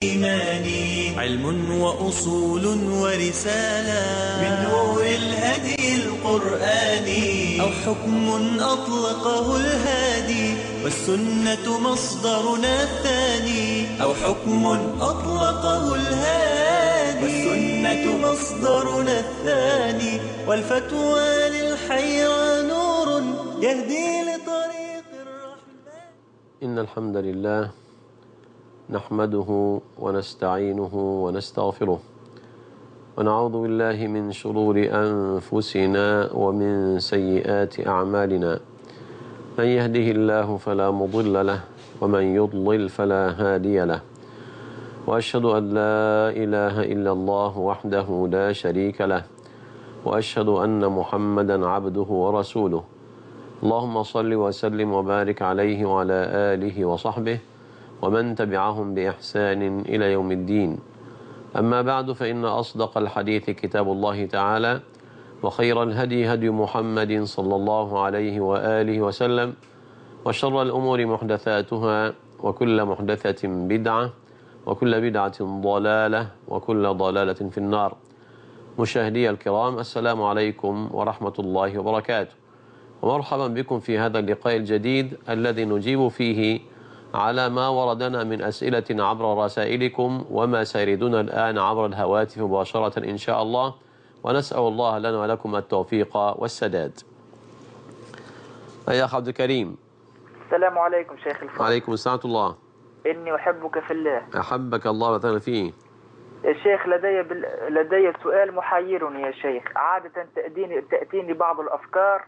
إيماني علم وأصول ورسالة من نور الهدي القرآني أو حكم أطلقه الهادي والسنة مصدرنا الثاني أو حكم أطلقه الهادي والسنة مصدرنا الثاني والفتوى للحيرى نور يهدي لطريق الرحمن. إن الحمد لله نحمده ونستعينه ونستغفره ونعوذ بالله من شرور أنفسنا ومن سيئات أعمالنا. من يهده الله فلا مضل له ومن يضلل فلا هادي له، وأشهد أن لا إله إلا الله وحده لا شريك له، وأشهد أن محمدا عبده ورسوله. اللهم صل وسلم وبارك عليه وعلى آله وصحبه ومن تبعهم بإحسان إلى يوم الدين. أما بعد، فإن أصدق الحديث كتاب الله تعالى، وخير الهدي هدي محمد صلى الله عليه وآله وسلم، وشر الأمور محدثاتها، وكل محدثة بدعة، وكل بدعة ضلالة، وكل ضلالة في النار. مشاهدي الكرام، السلام عليكم ورحمة الله وبركاته، ومرحبا بكم في هذا اللقاء الجديد الذي نجيب فيه على ما وردنا من أسئلة عبر رسائلكم وما سيردنا الآن عبر الهواتف مباشرة إن شاء الله، ونسأل الله لنا ولكم التوفيق والسداد. يا أخ عبد الكريم. السلام عليكم شيخ الفاضل. وعليكم السلام ورحمة الله. إني أحبك في الله. أحبك الله وتعالى فيه. يا شيخ، لدي سؤال محيرني يا شيخ. عادة تأتيني بعض الأفكار،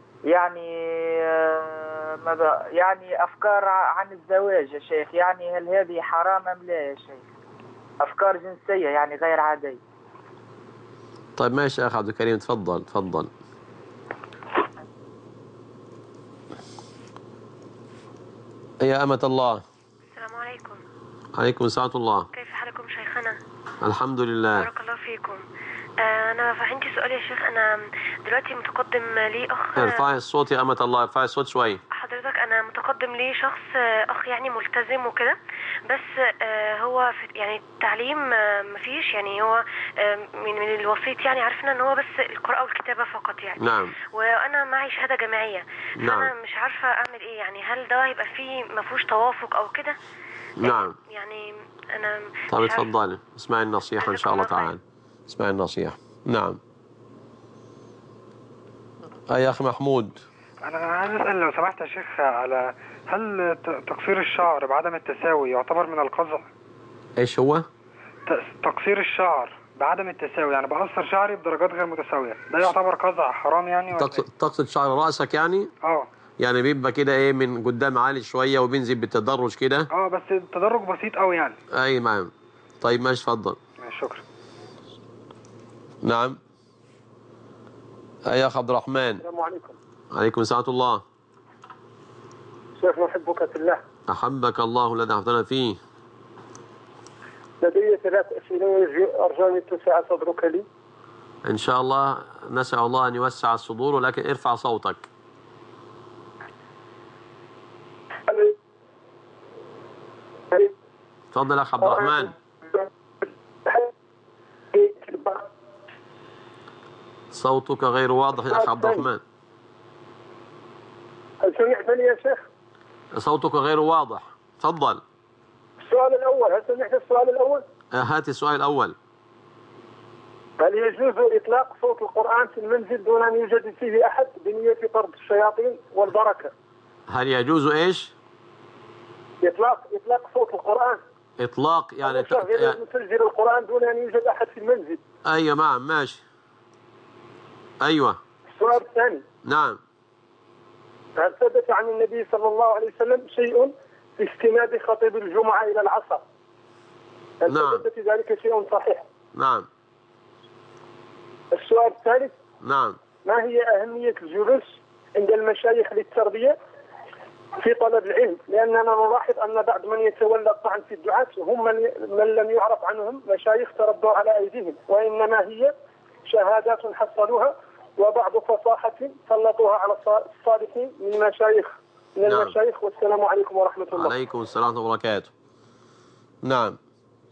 يعني أفكار عن الزواج يا شيخ. يعني هل هذه حرام أم لا يا شيخ؟ أفكار جنسية يعني غير عادية. طيب ماشي يا أخ عبد الكريم، تفضل تفضل. يا أمة الله. السلام عليكم. عليكم السلام ورحمة الله. كيف حالكم شيخنا؟ الحمد لله. بارك الله فيكم. أنا عندي سؤال يا شيخ. أنا دلوقتي متقدم لي أخ. ارفعي الصوت يا أمة الله، ارفعي الصوت شوي. حضرتك أنا متقدم لي شخص أخ يعني ملتزم وكده، بس هو في يعني التعليم مفيش، يعني هو من الوسيط، يعني عرفنا إن هو بس القراءة والكتابة فقط يعني. نعم. وأنا معي شهادة جامعية. نعم. فأنا مش عارفة أعمل إيه، يعني هل ده هيبقى فيه مفهوش توافق أو كده؟ نعم. يعني أنا طيب اتفضلي، اسمعي النصيحة إن شاء الله تعالى. اسمعي النصيحة. نعم. يا أخي محمود. أنا عايز أسأل لو سمحت يا شيخ، على هل تقصير الشعر بعدم التساوي يعتبر من القزع؟ إيش هو؟ تقصير الشعر بعدم التساوي، يعني بقصر شعري بدرجات غير متساوية، ده يعتبر قزع حرام يعني؟ تقصد شعر رأسك يعني؟ يعني بيبقى كده ايه من قدام عالي شوية وبينزل بالتدرج كده؟ بس التدرج بسيط قوي يعني. اي نعم. طيب ماشي، اتفضل. شكرا. نعم. يا اخ عبد الرحمن. السلام عليكم. عليكم السلام ورحمة الله. شيخ نحبك في الله. أحبك الله الذي أحببتنا فيه. لدي 3 أسئلة أرجو أن يتسع صدرك لي. إن شاء الله، نسأل الله أن يوسع الصدور، ولكن ارفع صوتك. تفضل أخ عبد الرحمن. صوتك غير واضح يا أخ عبد الرحمن. هل سمعتني يا شيخ؟ صوتك غير واضح. تفضل. السؤال الأول، هل سمعت السؤال الأول؟ هات السؤال الأول. هل يجوز إطلاق صوت القرآن في المنزل دون أن يوجد فيه أحد بنية طرد الشياطين والبركة؟ هل يجوز إيش؟ إطلاق صوت القرآن. إطلاق يعني نسجل القرآن دون أن يوجد أحد في المنزل. أيوة نعم ماشي. أيوة. السؤال الثاني. نعم. هل ثبت عن النبي صلى الله عليه وسلم شيء في استناد خطيب الجمعة إلى العصر؟ هل ثبت في ذلك شيء صحيح؟ نعم. السؤال الثالث. نعم. ما هي أهمية الجلوس عند المشايخ للتربية في طلب العلم؟ لأننا نلاحظ أن بعض من يتولى الطعن في الدعاة هم من لم يعرف عنهم مشايخ تربوا على أيديهم، وإنما هي شهادات حصلوها وبعض فصاحة سلطوها على الصالحين من المشايخ. والسلام عليكم ورحمة الله. عليكم السلام ورحمة الله وبركاته. نعم.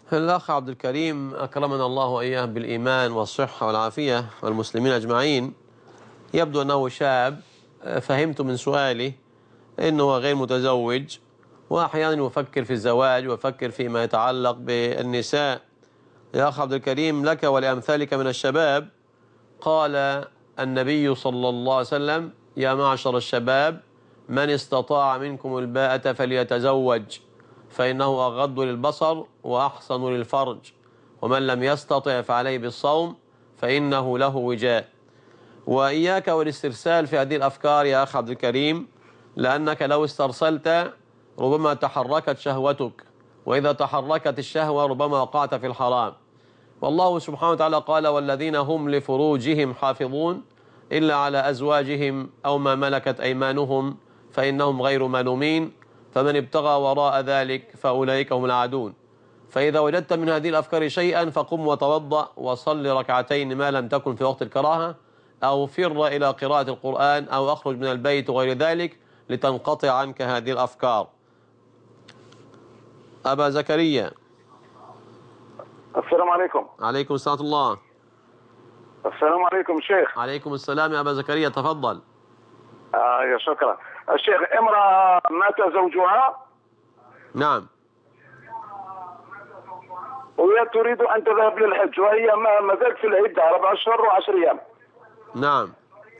الأخ عبد الكريم أكرمنا الله وإياه بالإيمان والصحة والعافية والمسلمين أجمعين، يبدو أنه شاب. فهمت من سؤالي أنه غير متزوج، وأحيانا يفكر في الزواج ويفكر فيما يتعلق بالنساء. يا أخ عبد الكريم، لك ولأمثالك من الشباب قال النبي صلى الله عليه وسلم: يا معشر الشباب من استطاع منكم الباءة فليتزوج فإنه أغض للبصر وأحصن للفرج، ومن لم يستطع فعليه بالصوم فإنه له وجاء. وإياك والاسترسال في هذه الأفكار يا أخ عبد الكريم، لأنك لو استرسلت ربما تحركت شهوتك، وإذا تحركت الشهوة ربما وقعت في الحرام. والله سبحانه وتعالى قال: والذين هم لفروجهم حافظون إلا على أزواجهم أو ما ملكت أيمانهم فإنهم غير ملومين، فمن ابتغى وراء ذلك فأولئك هم العادون. فإذا وجدت من هذه الأفكار شيئا فقم وتوضأ وصل ركعتين ما لم تكن في وقت الكراهة، أو فر إلى قراءة القرآن، أو أخرج من البيت وغير ذلك لتنقطع عنك هذه الأفكار. أبا زكريا. السلام عليكم. عليكم السلام ورحمة الله. السلام عليكم شيخ. عليكم السلام يا أبا زكريا، تفضل. يا شكرا. الشيخ، امرأة مات زوجها. نعم. وهي تريد أن تذهب للحج، وهي ما زالت في العدة 4 أشهر و10 أيام. نعم.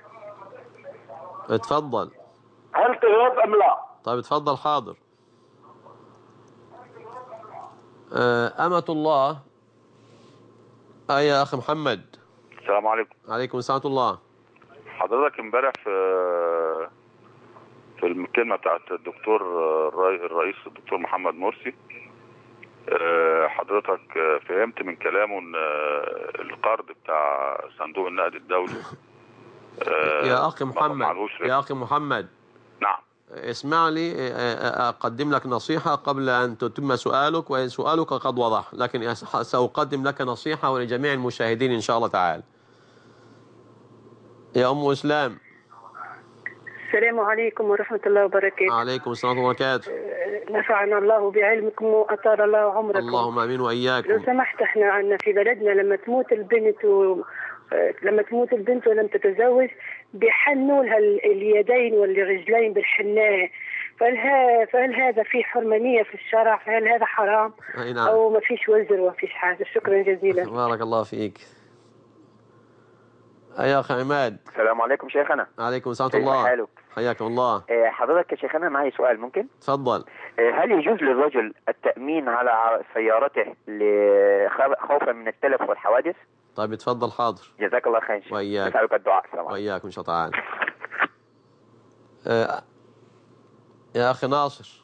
اتفضل. هل تذهب أم لا؟ طيب اتفضل. حاضر. أمة الله. يا أخي محمد. السلام عليكم. عليكم السلام ورحمة الله. حضرتك امبارح في الكلمة بتاعت الدكتور الرئيس الدكتور محمد مرسي، حضرتك فهمت من كلامه ان القرض بتاع صندوق النقد الدولي يا أخي محمد. يا أخي محمد. نعم. اسمع لي، أقدم لك نصيحة قبل أن تتم سؤالك، وسؤالك قد وضح، لكن سأقدم لك نصيحة ولجميع المشاهدين إن شاء الله تعالى. يا أم إسلام. السلام عليكم ورحمة الله وبركاته. عليكم السلام ورحمة الله وبركاته. نفعنا الله بعلمكم وأطال الله عمركم. اللهم آمين وإياكم. لو سمحت، احنا عندنا في بلدنا لما تموت البنت ولم تتزوج بيحنوا لها اليدين والرجلين بالحناية، فهل هذا في حرمانية في الشرع؟ فهل هذا حرام؟ نعم. أو ما فيش وزر وما فيش حاجة؟ شكرا جزيلا. بارك الله فيك. يا أخي عماد. السلام عليكم شيخنا. عليكم السلام ورحمة الله. حالك؟ حياكم الله. حضرتك يا شيخنا معي سؤال ممكن؟ تفضل. هل يجوز للرجل التأمين على سيارته خوفا من التلف والحوادث؟ طيب اتفضل. حاضر. جزاك الله خير. وإياك. نسألك الدعاء. وإياكم إن شاء الله تعالى. يا أخي ناصر.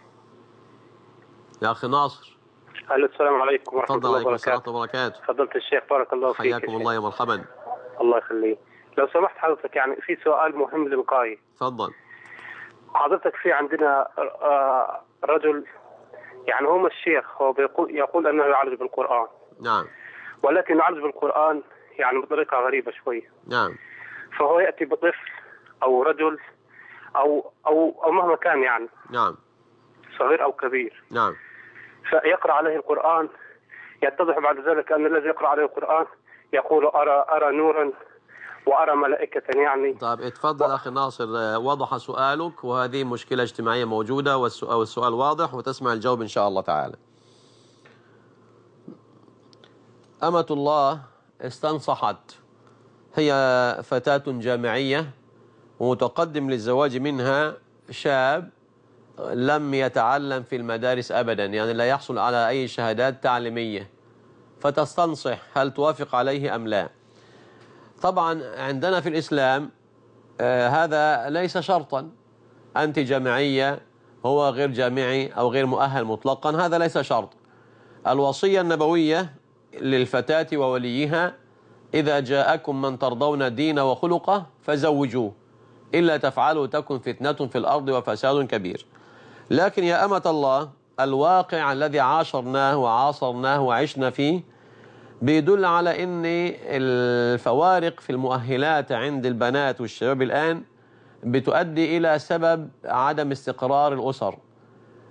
يا أخي ناصر. السلام عليكم ورحمة الله وبركاته. السلام وبركاته. فضلت الشيخ، بارك الله فيك. حياكم الله يا مرحبا. الله يخليك. لو سمحت حضرتك، يعني في سؤال مهم للقائي. تفضل. حضرتك في عندنا رجل، يعني هو الشيخ، هو يقول أنه يعالج بالقرآن. نعم. ولكن يعالج بالقرآن يعني بطريقة غريبة شوي. نعم. فهو يأتي بطفل أو رجل أو مهما كان، يعني نعم، صغير أو كبير. نعم. فيقرأ عليه القرآن، يتضح بعد ذلك أن الذي يقرأ عليه القرآن يقول أرى نورا وأرى ملائكة يعني. طيب اتفضل أخي ناصر، وضح سؤالك، وهذه مشكلة اجتماعية موجودة والسؤال واضح، وتسمع الجواب إن شاء الله تعالى. أمة الله استنصحت، هي فتاة جامعية ومتقدم للزواج منها شاب لم يتعلم في المدارس أبدا، يعني لا يحصل على أي شهادات تعليمية، فتستنصح هل توافق عليه أم لا. طبعا عندنا في الإسلام هذا ليس شرطا، أنت جامعية هو غير جامعي أو غير مؤهل مطلقا، هذا ليس شرط. الوصية النبوية للفتاة ووليها: إذا جاءكم من ترضون دينه وخلقه فزوجوه، إلا تفعلوا تكن فتنة في الأرض وفساد كبير. لكن يا أمة الله، الواقع الذي عاشرناه وعاصرناه وعشنا فيه بيدل على أن الفوارق في المؤهلات عند البنات والشباب الآن بتؤدي إلى سبب عدم استقرار الأسر.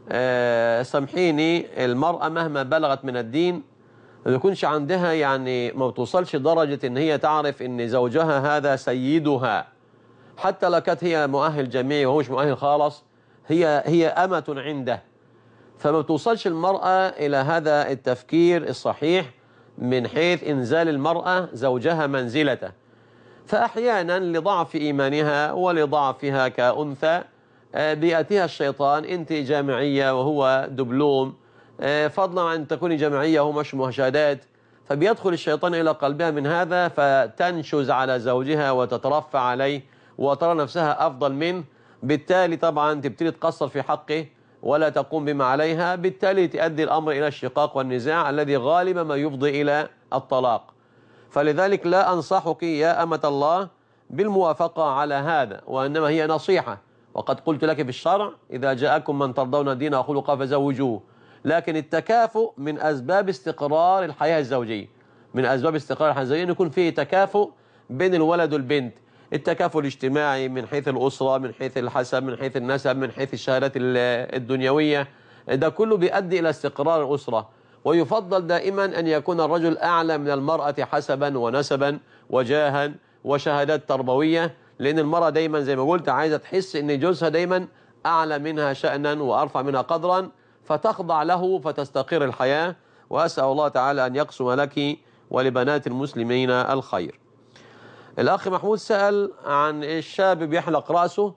سامحيني، المرأة مهما بلغت من الدين ما يكونش عندها يعني ما بتوصلش درجة ان هي تعرف ان زوجها هذا سيدها، حتى لو كانت هي مؤهل جامعي وهو مش مؤهل خالص، هي أمة عنده. فما بتوصلش المرأة إلى هذا التفكير الصحيح من حيث إنزال المرأة زوجها منزلته. فأحيانا لضعف إيمانها ولضعفها كأنثى بيأتيها الشيطان، أنت جامعية وهو دبلوم، فضلا عن أن تكوني جامعية وهو مش مشاهدات، فبيدخل الشيطان إلى قلبها من هذا فتنشز على زوجها وتترفع عليه وترى نفسها أفضل منه، بالتالي طبعا تبتدي تقصر في حقه ولا تقوم بما عليها، بالتالي تؤدي الأمر إلى الشقاق والنزاع الذي غالبا ما يفضي إلى الطلاق. فلذلك لا أنصحك يا أمة الله بالموافقة على هذا، وإنما هي نصيحة. وقد قلت لك في الشرع إذا جاءكم من ترضون دينه وخلقه فزوجوه. لكن التكافؤ من أسباب استقرار الحياة الزوجية، من أسباب استقرار الحياة الزوجية أن يكون فيه تكافؤ بين الولد والبنت، التكافؤ الاجتماعي من حيث الأسرة، من حيث الحسب، من حيث النسب، من حيث الشهادات الدنيوية، ده كله بيؤدي إلى استقرار الأسرة. ويفضل دائما أن يكون الرجل أعلى من المرأة حسبا ونسبا وجاها وشهادات تربوية، لأن المرأة دايما زي ما قلت عايزة تحس أن جوزها دايما أعلى منها شأنا وأرفع منها قدرا، فتخضع له فتستقر الحياة. وأسأل الله تعالى أن يقسم لك ولبنات المسلمين الخير. الأخ محمود سأل عن الشاب بيحلق رأسه،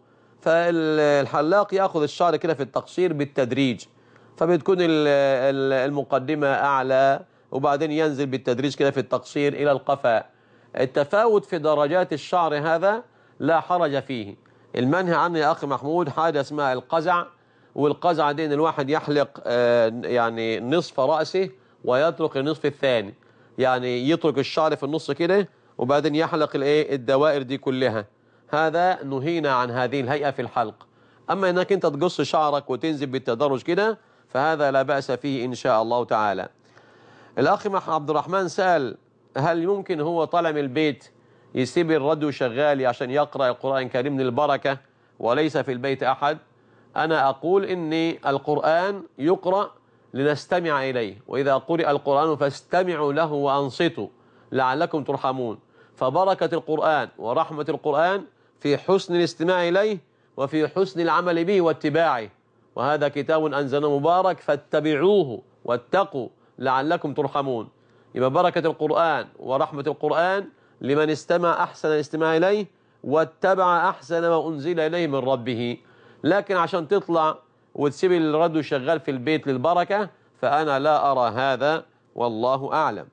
فالحلاق يأخذ الشعر كده في التقصير بالتدريج، فبتكون المقدمة أعلى وبعدين ينزل بالتدريج كده في التقصير إلى القفاء. التفاوت في درجات الشعر هذا لا حرج فيه. المنهي عنه يا أخي محمود حاجة اسمها القزع، والقزع دين الواحد يحلق يعني نصف رأسه ويترك النصف الثاني، يعني يترك الشعر في النص كده وبعدين يحلق الدوائر دي كلها. هذا نهينا عن هذه الهيئة في الحلق. أما أنك أنت تقص شعرك وتنزل بالتدرج كده فهذا لا بأس فيه إن شاء الله تعالى. الأخ عبد الرحمن سأل هل يمكن هو طالع من البيت يسيب الراديو شغال عشان يقرأ القرآن الكريم للبركة وليس في البيت أحد؟ أنا أقول إن القرآن يقرأ لنستمع إليه، وإذا قرئ القرآن فاستمعوا له وأنصتوا لعلكم ترحمون. فبركة القرآن ورحمة القرآن في حسن الاستماع إليه وفي حسن العمل به واتباعه، وهذا كتاب أنزلناه مبارك فاتبعوه واتقوا لعلكم ترحمون. يبقى بركة القرآن ورحمة القرآن لمن استمع أحسن الاستماع إليه واتبع أحسن ما أنزل إليه من ربه. لكن عشان تطلع وتسيب الراديو شغال في البيت للبركة فأنا لا أرى هذا والله أعلم.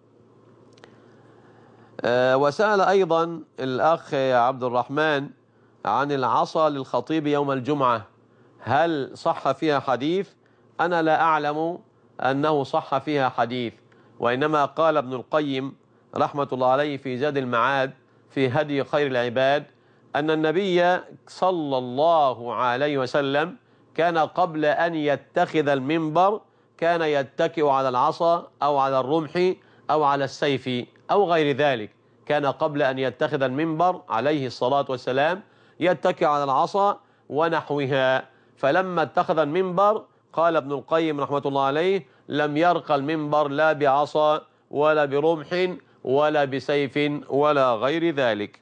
وسأل أيضا الأخ عبد الرحمن عن العصا للخطيب يوم الجمعة، هل صح فيها حديث؟ أنا لا أعلم أنه صح فيها حديث، وإنما قال ابن القيم رحمة الله عليه في زاد المعاد في هدي خير العباد أن النبي صلى الله عليه وسلم كان قبل أن يتخذ المنبر كان يتكئ على العصا أو على الرمح أو على السيف أو غير ذلك. كان قبل أن يتخذ المنبر عليه الصلاة والسلام يتكئ على العصا ونحوها، فلما اتخذ المنبر قال ابن القيم رحمة الله عليه لم يرقى المنبر لا بعصا ولا برمح ولا بسيف ولا غير ذلك.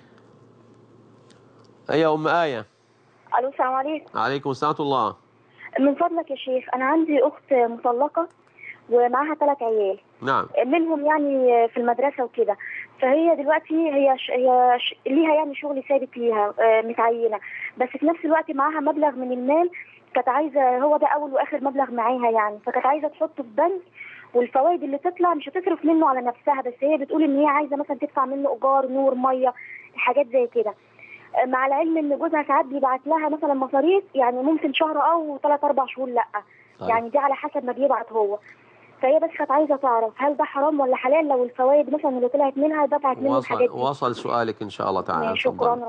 أي أم آية؟ ألو السلام عليكم. عليكم السلام ورحمة الله. من فضلك يا شيخ أنا عندي أخت مطلقة ومعاها 3 عيال. نعم. منهم يعني في المدرسة وكده، فهي دلوقتي هي ليها يعني شغل ثابت ليها متعينة، بس في نفس الوقت معاها مبلغ من المال كانت عايزة، هو ده أول وآخر مبلغ معاها يعني، فكانت عايزة تحطه في بنك والفوائد اللي تطلع مش هتصرف منه على نفسها، بس هي بتقول إن هي عايزة مثلا تدفع منه إيجار نور مية حاجات زي كده، مع العلم إن جوزها ساعات بيبعت لها مثلا مصاريف يعني ممكن شهر أو 3-4 شهور لأ، يعني دي على حسب ما بيبعت هو. فهي بس كانت عايزة تعرف هل ده حرام ولا حلال لو الفوائد مثلا اللي طلعت منها دفعت منه الحاجات دي. وصل سؤالك إن شاء الله تعالى. شكرا ربنا.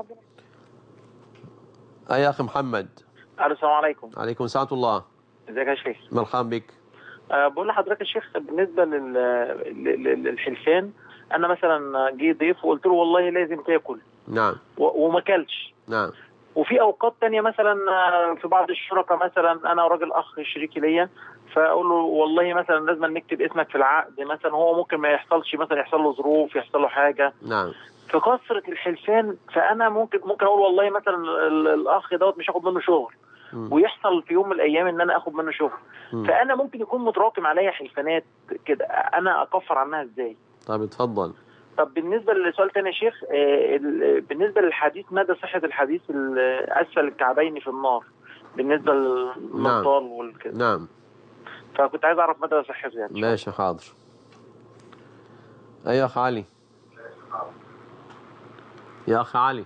يا أخي محمد. السلام عليكم. عليكم السلام ورحمة الله. ازيك يا شيخ؟ مرحبا بك. بقول لحضرتك يا شيخ بالنسبة للحلفان، أنا مثلا جه ضيف وقلت له والله لازم تاكل. نعم. وما كلش. نعم. وفي اوقات تانية مثلا في بعض الشركاء مثلا انا وراجل اخ شريكي ليا، فاقول له والله مثلا لازم نكتب اسمك في العقد مثلا، هو ممكن ما يحصلش، مثلا يحصل له ظروف، يحصل له حاجه. نعم. في كثره الحلفان فانا ممكن اقول والله مثلا الاخ دوت مش هاخد منه شغل، ويحصل في يوم من الايام ان انا اخد منه شغل. فانا ممكن يكون متراكم عليا حلفانات كده، انا اكفر عنها ازاي؟ طيب اتفضل. طب بالنسبه للسؤال تاني يا شيخ، بالنسبه للحديث، مدى صحه الحديث اسفل الكعبين في النار بالنسبه للمنطال والكده؟ نعم. فكنت عايز اعرف مدى صحته يعني. ماشي حاضر. يا اخ علي. يا اخ علي.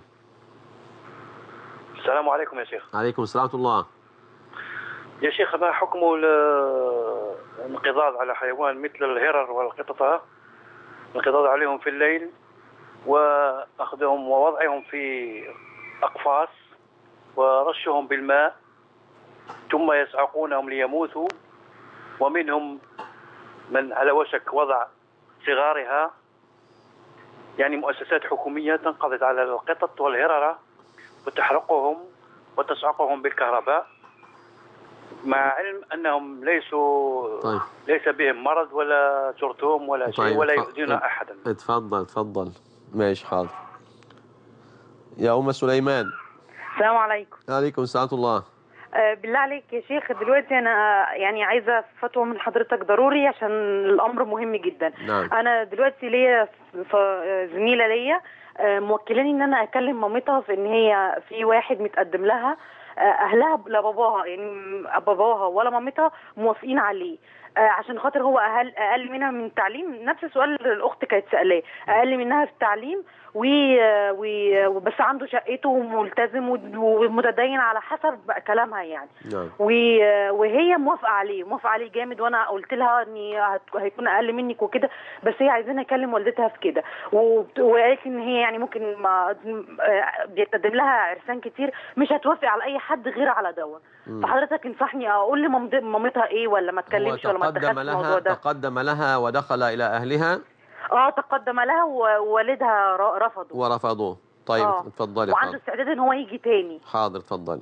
السلام عليكم يا شيخ. عليكم السلام ورحمة الله. يا شيخ، ما حكم الانقضاض على حيوان مثل الهرر والقططة، الانقضاض عليهم في الليل وأخذهم ووضعهم في أقفاص ورشهم بالماء ثم يصعقونهم ليموتوا، ومنهم من على وشك وضع صغارها، يعني مؤسسات حكومية تنقضض على القطط والهررة وتحرقهم وتصعقهم بالكهرباء، مع علم أنهم ليس بهم مرض ولا جرثوم ولا شيء ولا يؤذون أحدا. اتفضل. ماشي حاضر. يا أم سليمان. السلام عليكم. عليكم السلام ورحمة الله. بالله عليك يا شيخ، دلوقتي أنا يعني عايزة فتوى من حضرتك ضروري عشان الأمر مهم جدا. نعم. أنا دلوقتي ليا زميلة ليا موكلاني إن أنا أكلم مامتها في إن هي في واحد متقدم لها، أهلها لا باباها يعني باباها ولا مامتها موافقين عليه، عشان خاطر هو أقل منها من التعليم، نفس السؤال اللي الأخت كانت سألاه، أقل منها في التعليم وبس عنده شقته وملتزم ومتدين على حسب كلامها يعني. نعم. وهي موافقة عليه جامد، وأنا قلت لها إني هيكون أقل منك وكده، بس هي عايزينها أكلم والدتها في كده، وقالت إن هي يعني ممكن ما بيتقدم لها عرسان كتير، مش هتوافق على أي حد غير على دوا. فحضرتك انصحني أقول لمامتها إيه ولا ما أتكلمش ولا ما أتدخلش في الموضوع ده؟ تقدم لها ودخل إلى أهلها؟ تقدم لها ووالدها ورفضوه. طيب اتفضلي. وعنده استعداد ان هو يجي تاني. حاضر اتفضلي.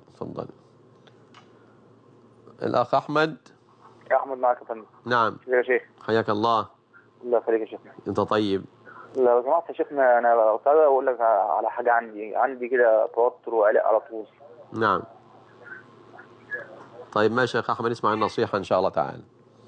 الاخ احمد. يا احمد معك يا فندم. نعم يا شيخ. حياك الله. الله يخليك يا شيخ. انت طيب. لو سمحت يا شيخنا، انا كنت عايز اقول لك على حاجه عندي كده توتر وقلق على طول. نعم. طيب ماشي يا اخ احمد، اسمع النصيحه ان شاء الله تعالى.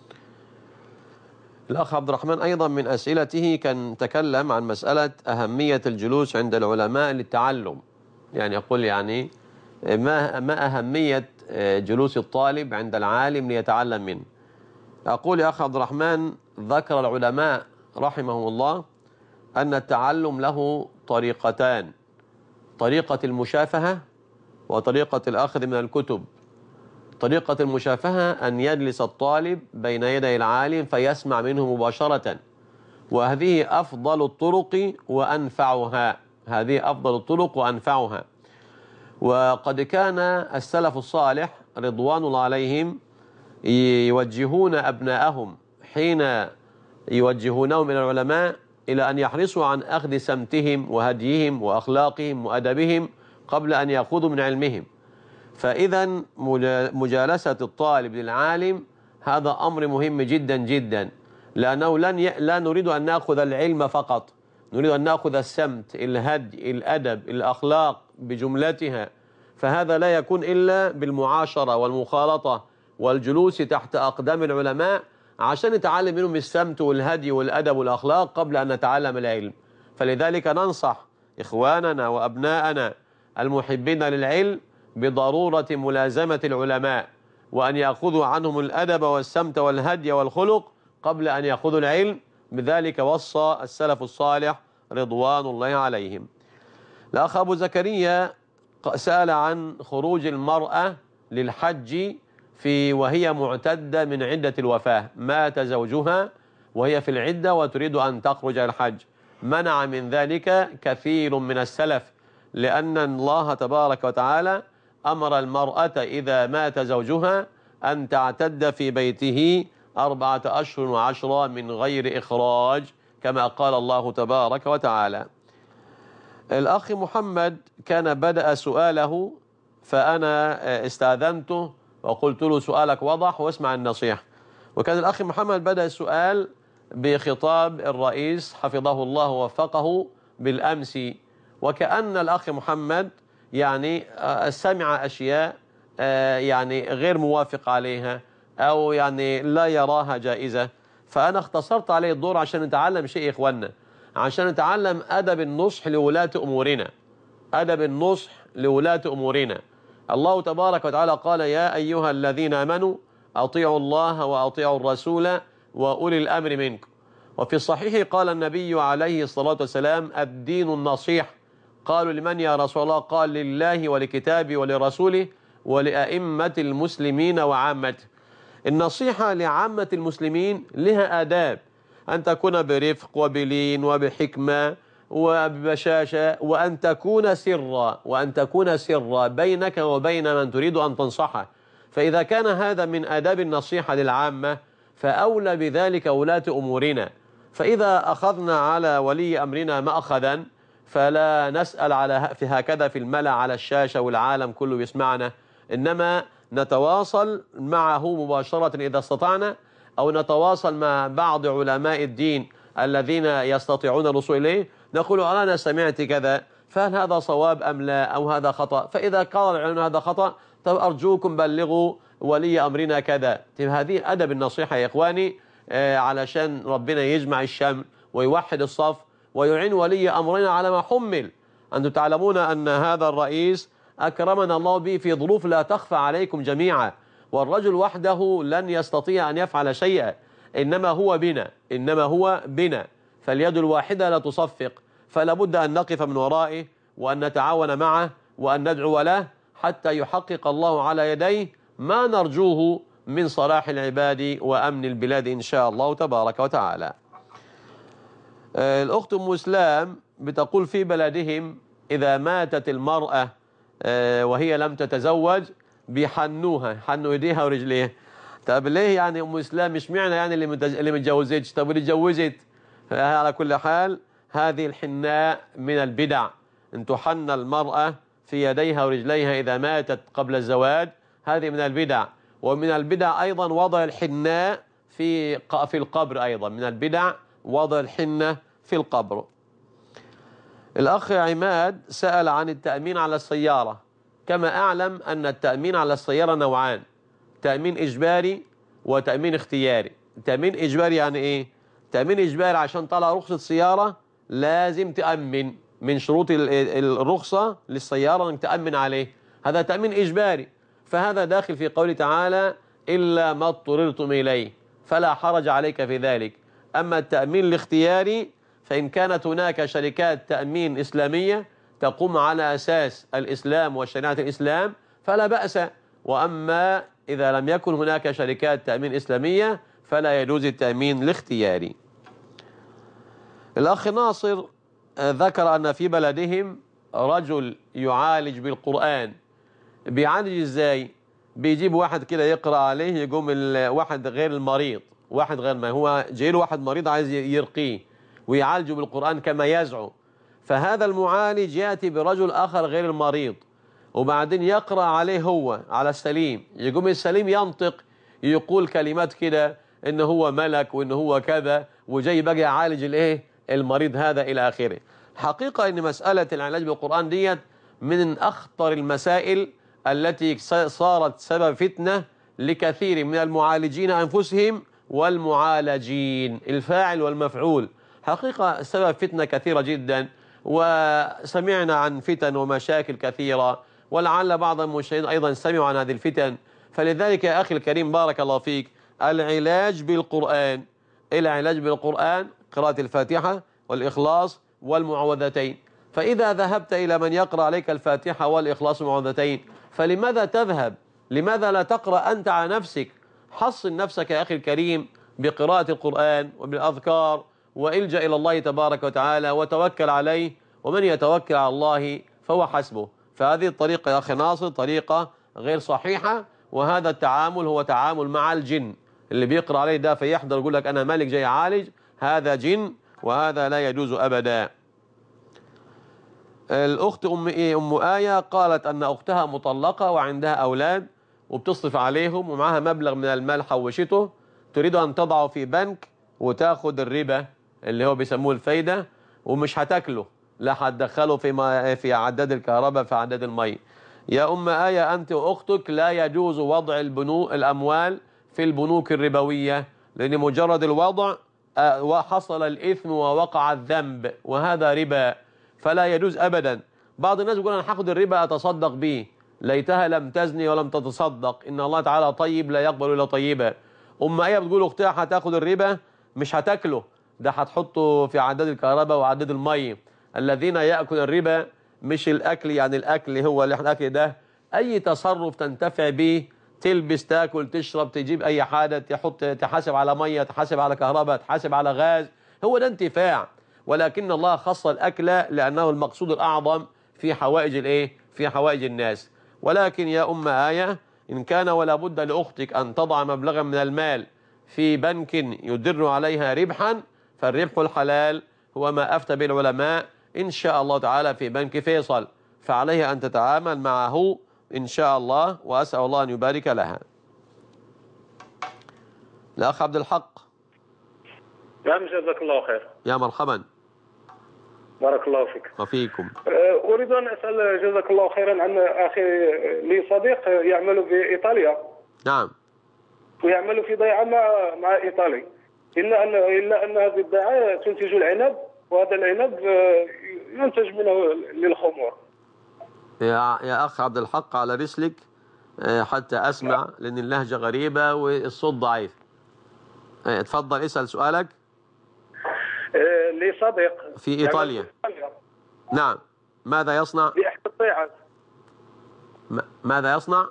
الأخ عبد الرحمن أيضا من أسئلته كان تكلم عن مسألة أهمية الجلوس عند العلماء للتعلم، يعني يقول يعني ما أهمية جلوس الطالب عند العالم ليتعلم منه. أقول يا أخ عبد الرحمن، ذكر العلماء رحمهم الله أن التعلم له طريقتان، طريقة المشافهة وطريقة الأخذ من الكتب. طريقة المشافهة أن يجلس الطالب بين يدي العالم فيسمع منه مباشرة، وهذه أفضل الطرق وأنفعها، وقد كان السلف الصالح رضوان الله عليهم يوجهون أبناءهم حين يوجهونهم إلى العلماء إلى أن يحرصوا عن أخذ سمتهم وهديهم وأخلاقهم وأدبهم قبل أن يأخذوا من علمهم. فإذا مجالسة الطالب للعالم هذا أمر مهم جدا جدا، لأنه لا نريد أن نأخذ العلم فقط، نريد أن نأخذ السمت، الهدي، الأدب، الأخلاق بجملتها، فهذا لا يكون إلا بالمعاشرة والمخالطة والجلوس تحت أقدام العلماء عشان نتعلم منهم السمت والهدي والأدب والأخلاق قبل أن نتعلم العلم. فلذلك ننصح إخواننا وأبناءنا المحبين للعلم بضرورة ملازمة العلماء، وأن يأخذوا عنهم الأدب والسمت والهدي والخلق قبل أن يأخذوا العلم. بذلك وصى السلف الصالح رضوان الله عليهم. الأخ أبو زكريا سأل عن خروج المرأة للحج وهي معتدة من عدة الوفاة، مات زوجها وهي في العدة وتريد أن تخرج الحج. منع من ذلك كثير من السلف، لأن الله تبارك وتعالى أمر المرأة إذا مات زوجها أن تعتد في بيته 4 أشهر و10 من غير إخراج، كما قال الله تبارك وتعالى. الأخ محمد كان بدأ سؤاله فأنا استأذنته وقلت له سؤالك وضح واسمع النصيحة. وكان الأخ محمد بدأ السؤال بخطاب الرئيس حفظه الله ووفقه بالأمس، وكأن الأخ محمد يعني سمع أشياء يعني غير موافق عليها أو يعني لا يراها جائزة. فأنا اختصرت عليه الدور عشان نتعلم شيء يا إخواننا، عشان نتعلم أدب النصح لولاة أمورنا، أدب النصح لولاة أمورنا. الله تبارك وتعالى قال يا أيها الذين آمنوا أطيعوا الله وأطيعوا الرسول وأولي الأمر منكم. وفي الصحيح قال النبي عليه الصلاة والسلام الدين النصيح. قالوا لمن يا رسول الله؟ قال لله ولكتابه ولرسوله ولأئمة المسلمين وعامته. النصيحة لعامة المسلمين لها آداب، أن تكون برفق وبلين وبحكمة وببشاشة، وأن تكون سرا بينك وبين من تريد أن تنصحه. فإذا كان هذا من آداب النصيحة للعامة فأولى بذلك ولاة أمورنا. فإذا أخذنا على ولي أمرنا مأخذا فلا نسأل على في هكذا في الملأ على الشاشة والعالم كله يسمعنا، إنما نتواصل معه مباشرة إذا استطعنا، أو نتواصل مع بعض علماء الدين الذين يستطيعون الوصول إليه، نقول أنا سمعت كذا، فهل هذا صواب أم لا، أو هذا خطأ؟ فإذا قال العلم هذا خطأ طب أرجوكم بلغوا ولي أمرنا كذا. هذه أدب النصيحة يا إخواني، علشان ربنا يجمع الشمل ويوحد الصف ويعين ولي أمرنا على ما حمل. أنتم تعلمون أن هذا الرئيس أكرمنا الله به في ظروف لا تخفى عليكم جميعا، والرجل وحده لن يستطيع أن يفعل شيئا، إنما هو بنا، فاليد الواحدة لا تصفق، فلا بد أن نقف من ورائه وأن نتعاون معه وأن ندعو له حتى يحقق الله على يديه ما نرجوه من صلاح العباد وأمن البلاد إن شاء الله تبارك وتعالى. الأخت أم إسلام بتقول في بلدهم إذا ماتت المرأة وهي لم تتزوج بيحنوها، حنوا ايديها ورجليها. طب ليه يعني أم إسلام مش معنى يعني اللي متجوزتش؟ طب اللي اتجوزت؟ على كل حال هذه الحناء من البدع، أن تحن المرأة في يديها ورجليها إذا ماتت قبل الزواج، هذه من البدع. ومن البدع أيضا وضع الحناء في القبر، أيضا من البدع وضع الحنة في القبر. الأخ عماد سأل عن التأمين على السيارة. كما أعلم أن التأمين على السيارة نوعان، تأمين إجباري وتأمين اختياري. تأمين إجباري يعني إيه؟ تأمين إجباري عشان طلع رخصة سيارة لازم تأمن، من شروط الرخصة للسيارة أنك تأمن عليه، هذا تأمين إجباري، فهذا داخل في قوله تعالى إلا ما اضطررتم إليه فلا حرج عليك في ذلك. أما التأمين الاختياري فإن كانت هناك شركات تأمين إسلامية تقوم على أساس الإسلام وشريعة الإسلام فلا بأس، وأما إذا لم يكن هناك شركات تأمين إسلامية فلا يجوز التأمين الاختياري. الأخ ناصر ذكر أن في بلدهم رجل يعالج بالقرآن. بيعالج إزاي؟ بيجيب واحد كده يقرأ عليه، يقوم واحد غير المريض، واحد غير ما هو جاي له واحد مريض عايز يرقيه ويعالجه بالقرآن كما يزعم، فهذا المعالج يأتي برجل آخر غير المريض وبعدين يقرأ عليه هو على السليم، يقوم السليم ينطق يقول كلمات كده إن هو ملك وإن هو كذا، وجاي بقى يعالج الإيه المريض هذا إلى آخره. حقيقة إن مسألة العلاج بالقرآن ديت من أخطر المسائل التي صارت سبب فتنة لكثير من المعالجين أنفسهم والمعالجين، الفاعل والمفعول. حقيقة سبب فتنة كثيرة جدا، وسمعنا عن فتن ومشاكل كثيرة، ولعل بعض المشاهدين أيضا سمعوا عن هذه الفتن. فلذلك يا أخي الكريم بارك الله فيك، العلاج بالقرآن، العلاج بالقرآن قراءة الفاتحة والإخلاص والمعوذتين. فإذا ذهبت إلى من يقرأ عليك الفاتحة والإخلاص والمعوذتين فلماذا تذهب؟ لماذا لا تقرأ أنت على نفسك؟ حصن نفسك يا أخي الكريم بقراءة القرآن وبالأذكار، وإلجأ إلى الله تبارك وتعالى وتوكل عليه، ومن يتوكل على الله فهو حسبه. فهذه الطريقة يا أخي ناصر طريقة غير صحيحة، وهذا التعامل هو تعامل مع الجن. اللي بيقرأ عليه ده فيحضر يقول لك أنا مالك جاي عالج، هذا جن وهذا لا يجوز أبدا. الأخت أم آية قالت أن أختها مطلقة وعندها أولاد وبتصرف عليهم ومعها مبلغ من المال حوشته، تريد أن تضعه في بنك وتاخد الربا اللي هو بيسموه الفايدة، ومش هتاكله، لا هتدخله في عداد الكهرباء في عداد المي. يا أم آية أنت وأختك لا يجوز وضع الأموال في البنوك الربوية، لأن مجرد الوضع وحصل الإثم ووقع الذنب، وهذا ربا فلا يجوز أبدا. بعض الناس يقول أنا هاخد الربا أتصدق به، ليتها لم تزني ولم تتصدق، إن الله تعالى طيب لا يقبل إلا طيبا. أم آية بتقول أختها هتاخد الربا، مش هتاكله، ده هتحطه في عداد الكهرباء وعداد المي. الذين يأكل الربا مش الأكل، يعني الأكل هو اللي الأكل ده أي تصرف تنتفع به، تلبس تاكل تشرب تجيب أي حاجة، تحاسب على مية، تحاسب على كهرباء، تحاسب على غاز، هو ده انتفاع. ولكن الله خص الأكل لأنه المقصود الأعظم في حوائج الإيه؟ في حوائج الناس. ولكن يا أم آية إن كان ولا بد لأختك أن تضع مبلغا من المال في بنك يدر عليها ربحا، فالربح الحلال هو ما أفتى به العلماء إن شاء الله تعالى في بنك فيصل، فعليها أن تتعامل معه إن شاء الله، وأسأل الله أن يبارك لها. الأخ عبد الحق. نعم جزاك الله خير. يا مرحبا. بارك الله فيك. وفيكم. أريد أن أسأل جزاك الله خيرا عن أخي لي صديق يعمل في إيطاليا. نعم. ويعمل في ضيعة مع إيطالي، إلا أن هذه الضيعة تنتج العنب، وهذا العنب ينتج منه للخمور. يا أخ عبد الحق على رسلك حتى أسمع، لأن اللهجة غريبة والصوت ضعيف. اتفضل اسأل سؤالك. لي صديق في إيطاليا. نعم. ماذا يصنع؟ بإحدى الضيعات. ماذا يصنع؟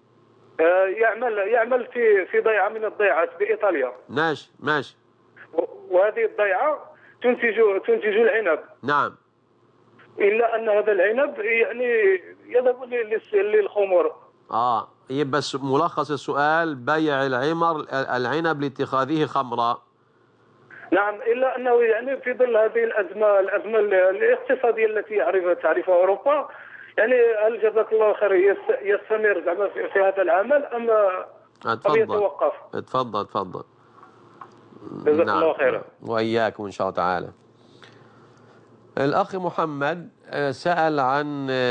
يعمل في ضيعة من الضيعات بإيطاليا. ماشي. وهذه الضيعة تنتج العنب. نعم. إلا أن هذا العنب يعني يذهب للخمور. يبقى ملخص السؤال بيع العنب لاتخاذه خمرا. نعم، إلا أنه يعني في ظل هذه الأزمة الاقتصادية التي تعرفها أوروبا، يعني هل جزاك الله خير يستمر زعما في هذا العمل أم يتوقف؟ اتفضل. جزاك الله خيرا. وإياكم إن شاء الله تعالى. الأخ محمد سأل عن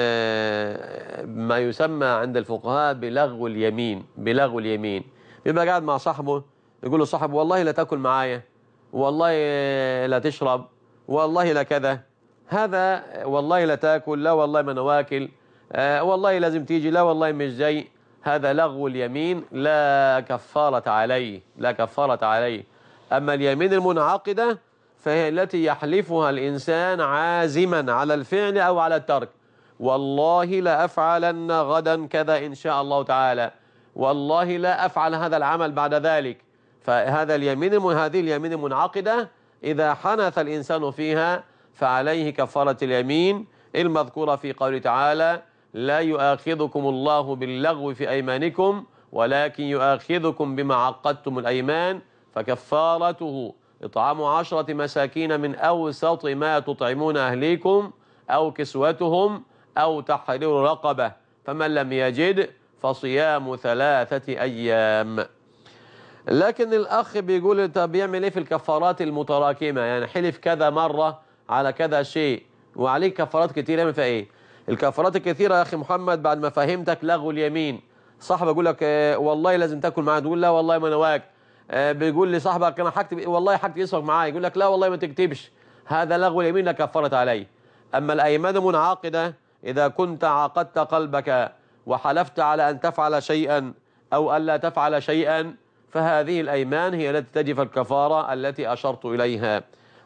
ما يسمى عند الفقهاء بلغو اليمين. بيبقى قاعد مع صاحبه يقول له صاحبه والله لا تأكل معايا، والله لا تشرب، والله لا كذا، هذا والله لا تأكل، لا والله ما أنا واكل، والله لازم تيجي، لا والله مش جاي، هذا لغو اليمين لا كفارة عليه. أما اليمين المنعقدة فهي التي يحلفها الإنسان عازما على الفعل أو على الترك، والله لا أفعلن غدا كذا إن شاء الله تعالى، والله لا أفعل هذا العمل بعد ذلك. فهذه اليمين المنعقدة إذا حنث الإنسان فيها فعليه كفارة اليمين المذكورة في قوله تعالى: لا يؤاخذكم الله باللغو في أيمانكم ولكن يؤاخذكم بما عقدتم الأيمان، فكفارته إطعام 10 مساكين من أوسط ما تطعمون أهليكم أو كسوتهم أو تحرير رقبة، فمن لم يجد فصيام 3 أيام. لكن الأخ بيقول أنت بيعمل إيه في الكفارات المتراكمة؟ يعني حلف كذا مرة على كذا شيء وعليك كفارات كتير، يعمل فيها إيه؟ الكفارات الكثيرة يا أخي محمد بعد ما فهمتك لغو اليمين. صاحبك يقول لك والله لازم تاكل معايا، تقول لا والله ما أنا واكل. بيقول لصاحبك أنا هكتب، والله هكتب اسمك معايا، يقول لك لا والله ما تكتبش، هذا لغو اليمين لا كفارة عليه. أما الأيمان المنعقدة إذا كنت عقدت قلبك وحلفت على أن تفعل شيئا أو ألا تفعل شيئا، فهذه الأيمان هي التي تجب الكفارة التي أشرت إليها.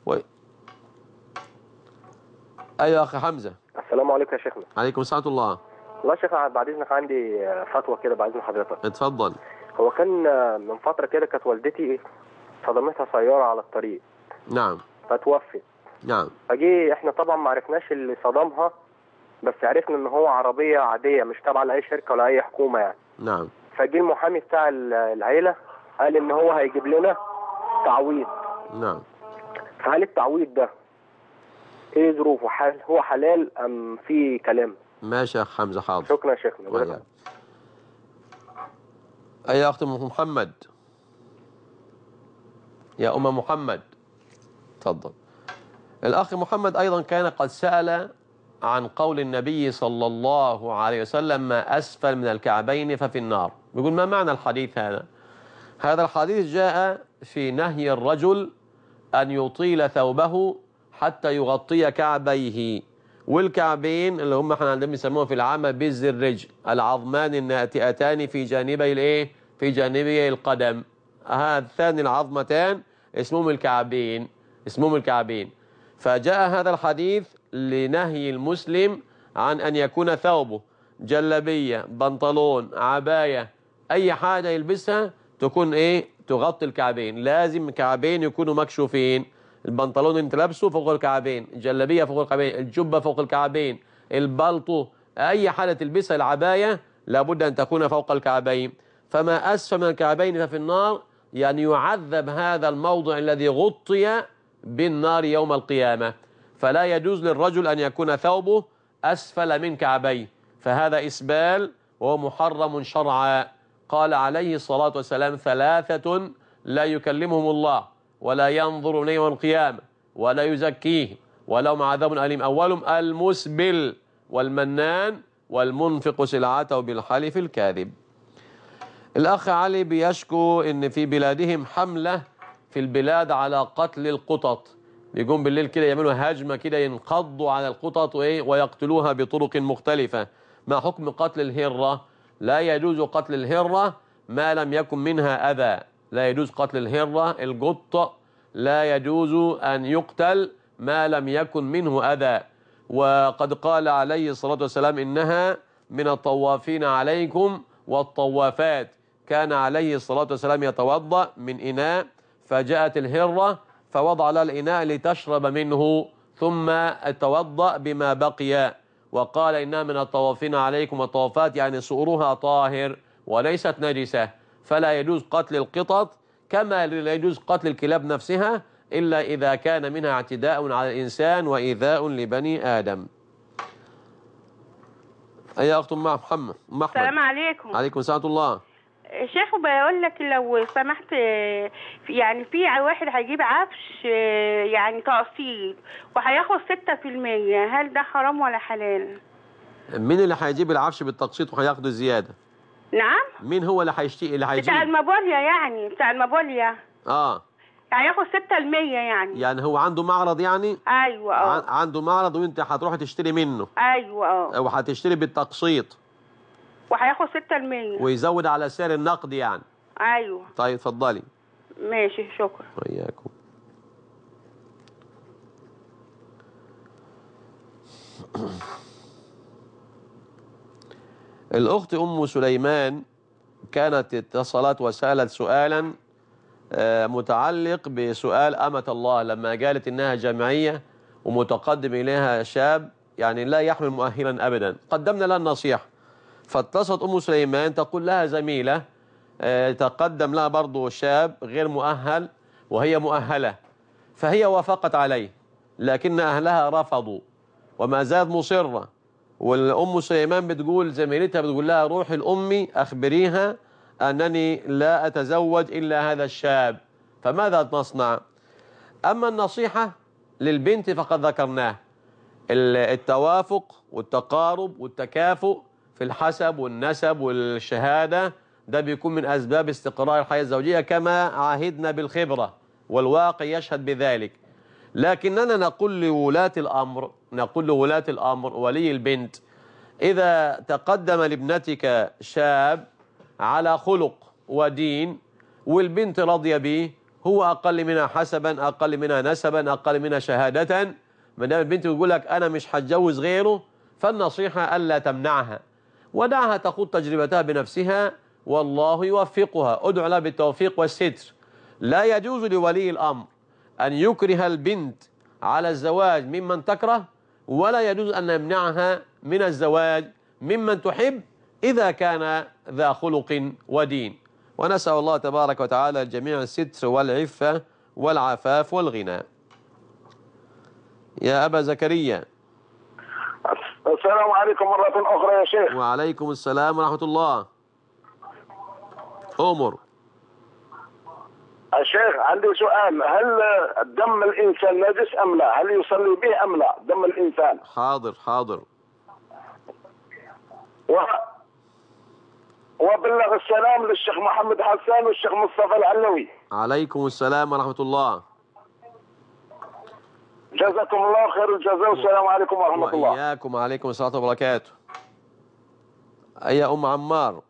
أيها أخي حمزة. السلام عليكم يا شيخنا. عليكم السلام ورحمة الله. والله يا شيخ بعد إذنك عندي فتوى كده بعد إذن حضرتك. اتفضل. هو كان من فترة كده كانت والدتي صدمتها سيارة على الطريق. نعم. فتوفت. نعم. فجي احنا طبعا ما عرفناش اللي صدمها، بس عرفنا ان هو عربية عادية مش تابعة لأي شركة ولا أي حكومة يعني. نعم. فجي المحامي بتاع العيلة قال ان هو هيجيب لنا تعويض. نعم. فهل التعويض ده ايه ظروفه؟ هو حلال ام في كلام؟ ماشي يا أخ حمزة، حاضر. شكرا يا شيخنا. يا أخت محمد، يا أم محمد، تفضل. الأخ محمد أيضا كان قد سأل عن قول النبي صلى الله عليه وسلم: ما أسفل من الكعبين ففي النار. بيقول: ما معنى الحديث هذا؟ هذا الحديث جاء في نهي الرجل أن يطيل ثوبه حتى يغطي كعبيه، والكعبين اللي هم احنا عندنا بنسموها في العامة بز الرجل، العظمان الناتئتان في جانبي الايه؟ في جانبي القدم. هاتان العظمتان اسمهم الكعبين، اسمهم الكعبين. فجاء هذا الحديث لنهي المسلم عن أن يكون ثوبه جلبية، بنطلون، عباية، أي حاجة يلبسها تكون إيه؟ تغطي الكعبين. لازم الكعبين يكونوا مكشوفين. البنطلون اللي انت لابسه فوق الكعبين، الجلبية فوق الكعبين، الجبة فوق الكعبين، البلطو، أي حاجة تلبسها، العباية لابد أن تكون فوق الكعبين. فما أسفل من الكعبين ففي النار، يعني يعذب هذا الموضع الذي غطي بالنار يوم القيامة. فلا يجوز للرجل أن يكون ثوبه أسفل من كعبيه، فهذا إسبال وهو محرم شرعا. قال عليه الصلاة والسلام: ثلاثة لا يكلمهم الله ولا ينظر إليهم يوم القيامة ولا يزكيهم ولهم عذاب أليم. أولهم المسبل والمنان والمنفق سلعته بالحلف الكاذب. الأخ علي بيشكو إن في بلادهم حملة في البلاد على قتل القطط. بيقوم بالليل كده يعملوا هجمة كده، ينقضوا على القطط ويقتلوها بطرق مختلفة. ما حكم قتل الهرة؟ لا يجوز قتل الهرة ما لم يكن منها أذى. لا يجوز قتل الهرة، القط لا يجوز أن يقتل ما لم يكن منه أذى. وقد قال عليه الصلاة والسلام: إنها من الطوافين عليكم والطوافات. كان عليه الصلاة والسلام يتوضأ من إناء، فجاءت الهرة فوضع لها الإناء لتشرب منه، ثم توضأ بما بقي، وقال: إنها من الطوافين عليكم والطوافات، يعني سؤرها طاهر وليست نجسة. فلا يجوز قتل القطط كما لا يجوز قتل الكلاب نفسها، إلا إذا كان منها اعتداء على الإنسان وإيذاء لبني آدم. أي أخت محمد. السلام عليكم. عليكم السلام ورحمة الله. شيخ بقول لك لو سمحت، يعني في واحد هيجيب عفش يعني تقسيط وهياخد 6%، هل ده حرام ولا حلال؟ مين اللي هيجيب العفش بالتقسيط وهياخده زيادة؟ نعم؟ مين هو اللي هيجيب؟ بتاع المبوليا، يعني بتاع المبوليا. هياخد 6% يعني هو عنده معرض يعني؟ ايوه. عنده معرض وانت هتروح تشتري منه. ايوه. وهتشتري بالتقسيط وهياخد 6% ويزود على سعر النقد يعني. ايوه. طيب اتفضلي. ماشي، شكرا. وإياكم. الأخت أم سليمان كانت اتصلت وسألت سؤالا متعلق بسؤال أمة الله، لما قالت إنها جمعية ومتقدم إليها شاب يعني لا يحمل مؤهلا أبدا. قدمنا لها النصيحة، فاتصلت أم سليمان تقول لها زميلة تقدم لها برضو شاب غير مؤهل وهي مؤهلة، فهي وافقت عليه، لكن أهلها رفضوا وما زالت مصرة. والأم سليمان بتقول زميلتها بتقول لها: روحي لأمي أخبريها أنني لا أتزوج إلا هذا الشاب. فماذا نصنع؟ أما النصيحة للبنت فقد ذكرناه، التوافق والتقارب والتكافؤ في الحسب والنسب والشهادة، ده بيكون من أسباب استقرار الحياة الزوجية كما عاهدنا بالخبرة، والواقع يشهد بذلك. لكننا نقول لولاة الأمر ولي البنت: إذا تقدم لابنتك شاب على خلق ودين والبنت راضية به، هو أقل منها حسبا، أقل منها نسبا، أقل منها شهادة، ما دام البنت يقول لك أنا مش هتجوز غيره، فالنصيحة ألا تمنعها ودعها تخوض تجربتها بنفسها، والله يوفقها. ادعو لها بالتوفيق والستر. لا يجوز لولي الأمر أن يكره البنت على الزواج ممن تكره، ولا يجوز أن يمنعها من الزواج ممن تحب إذا كان ذا خلق ودين. ونسأل الله تبارك وتعالى الجميع الستر والعفة والعفاف والغنى. يا أبا زكريا. السلام عليكم مرة أخرى يا شيخ. وعليكم السلام ورحمة الله. أمر. الشيخ عندي سؤال، هل دم الإنسان نجس أم لا؟ هل يصلي به أم لا دم الإنسان؟ حاضر حاضر. وبلغ السلام للشيخ محمد حسان والشيخ مصطفى العلوي. عليكم السلام ورحمة الله. جزاكم الله خير الجزاء، والسلام عليكم ورحمة الله. وإياكم. عليكم السلام وبركاته. أي أم عمار.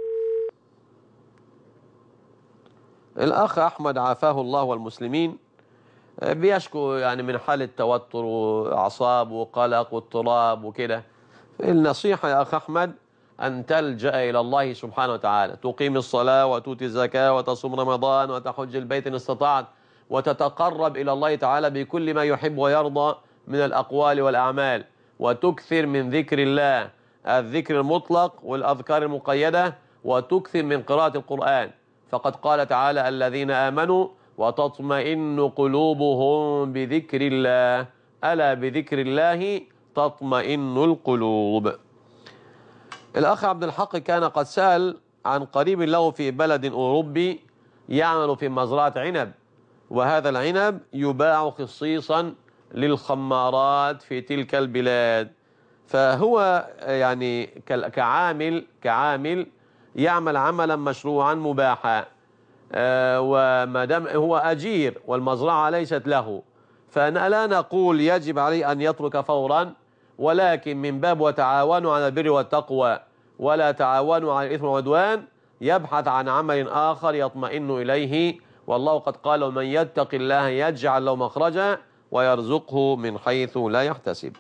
الأخ أحمد عافاه الله والمسلمين بيشكو يعني من حالة توتر وأعصاب وقلق واضطراب وكده. النصيحة يا أخ أحمد أن تلجأ إلى الله سبحانه وتعالى، تقيم الصلاة وتؤتي الزكاة وتصوم رمضان وتحج البيت إن استطعت، وتتقرب إلى الله تعالى بكل ما يحب ويرضى من الأقوال والأعمال، وتكثر من ذكر الله، الذكر المطلق والأذكار المقيدة، وتكثر من قراءة القرآن. فقد قال تعالى: الذين آمنوا وتطمئن قلوبهم بذكر الله، ألا بذكر الله تطمئن القلوب. الأخ عبد الحق كان قد سأل عن قريب له في بلد أوروبي يعمل في مزرعة عنب، وهذا العنب يباع خصيصا للخمارات في تلك البلاد، فهو يعني كعامل يعمل عملا مشروعا مباحا، وما دام هو أجير والمزرعة ليست له، فلا نقول يجب عليه أن يترك فورا، ولكن من باب وتعاونوا على البر والتقوى ولا تعاونوا على الإثم والعدوان، يبحث عن عمل آخر يطمئن إليه. والله قد قال: ومن يتق الله يجعل له مخرجا ويرزقه من حيث لا يحتسب.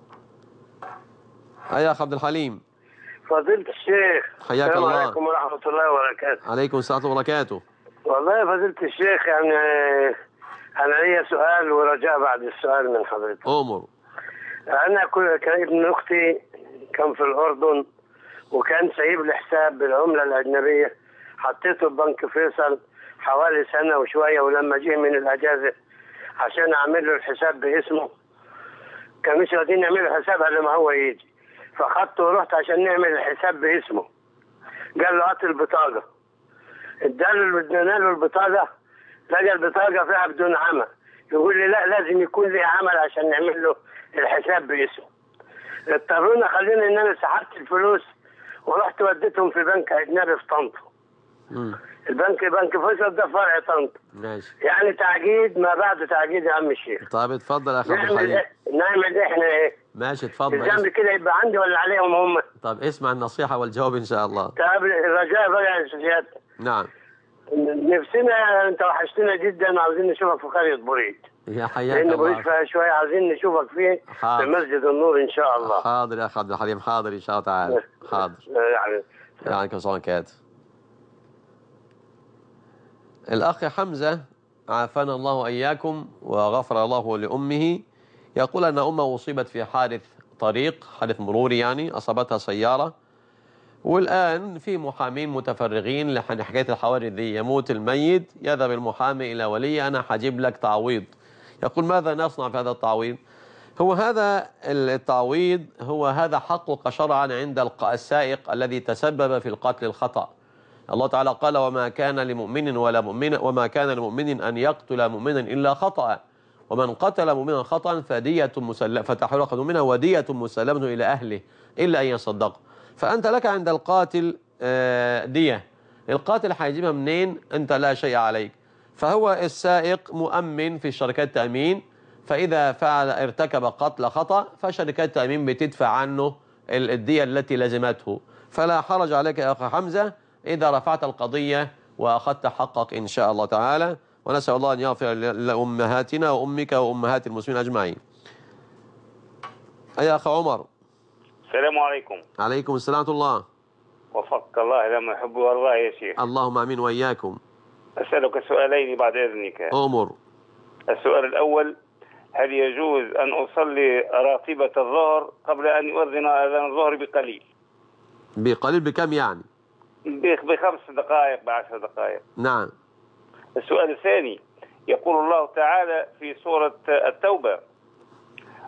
يا أخ عبد الحليم. فضيلة الشيخ، حياك الله. السلام عليكم ورحمة الله وبركاته. عليكم السلام وبركاته. والله يا فضيلة الشيخ، يعني أنا لي سؤال ورجاء بعد السؤال من حضرتك. أمر. أنا كان ابن أختي كان في الأردن، وكان سايب لي حساب بالعملة الأجنبية، حطيته ببنك فيصل حوالي سنة وشوية، ولما جه من الأجازة عشان أعمل له الحساب باسمه كان مش راضيين يعملوا الحساب قبل ما هو يجي، فخدته ورحت عشان نعمل الحساب باسمه. قال له هات البطاقة، ادانا له البطاقة، لقى البطاقة فيها بدون عمل. يقول لي لا، لازم يكون لي عمل عشان نعمل له الحساب باسمه. اضطرونا خلينا ان انا سحبت الفلوس ورحت وديتهم في بنك اجنبي في طنطا. بنك فيصل ده فرع طنطا. ماشي. يعني تعقيد ما بعد تعقيد يا عم الشيخ. طيب اتفضل يا اخي عبد الحليم. نعمل احنا ايه؟ ماشي اتفضل. الذنب كده يبقى عندي ولا عليهم هم؟ طب اسمع النصيحة والجواب ان شاء الله. طب الرجاء بقى يا سيادة. نعم. نفسنا، انت وحشتنا جدا، عاوزين نشوفك في قرية بريد. يا حياك الله. الله. لأن فيها شوية عاوزين نشوفك فيه في مسجد النور إن شاء الله. حاضر يا أخي عبد الحليم، حاضر إن شاء الله تعالى. حاضر. يعني كم كات. الأخ حمزة عافانا الله وإياكم وغفر الله لأمه، يقول أن أمه أصيبت في حادث طريق، حادث مروري يعني، أصابتها سيارة، والآن في محامين متفرغين لحكاية الحوادث دي. يموت الميت، يذهب المحامي إلى ولي: أنا حجيب لك تعويض. يقول: ماذا نصنع في هذا التعويض؟ هو هذا التعويض هو هذا حقك شرعا عند السائق الذي تسبب في القتل الخطأ. الله تعالى قال: وما كان لمؤمن وما كان لمؤمن أن يقتل مؤمنا إلا خطأ، ومن قتل مؤمنا خطأ فدية مسلمة فتحرير رقبة مؤمنة ودية مسلمة إلى أهله إلا أن يصدق. فأنت لك عند القاتل دية، القاتل هيجيبها منين؟ أنت لا شيء عليك. فهو السائق مؤمن في شركات التأمين، فإذا ارتكب قتل خطأ فشركات التأمين بتدفع عنه الدية التي لزمته. فلا حرج عليك يا أخي حمزة إذا رفعت القضية وأخذت حقك إن شاء الله تعالى، ونسأل الله أن يغفر لأمهاتنا وأمك وأمهات المسلمين أجمعين. يا أخي عمر. السلام عليكم. عليكم السلام ورحمة الله. وفقك الله لما يحب ويرضى يا شيخ. اللهم آمين وإياكم. أسألك سؤالين بعد إذنك. أمر. السؤال الأول: هل يجوز أن أصلي راتبة الظهر قبل أن يؤذن أذان الظهر بقليل؟ بقليل بكم يعني؟ ب5 دقائق ب10 دقائق. نعم. السؤال الثاني: يقول الله تعالى في سورة التوبة: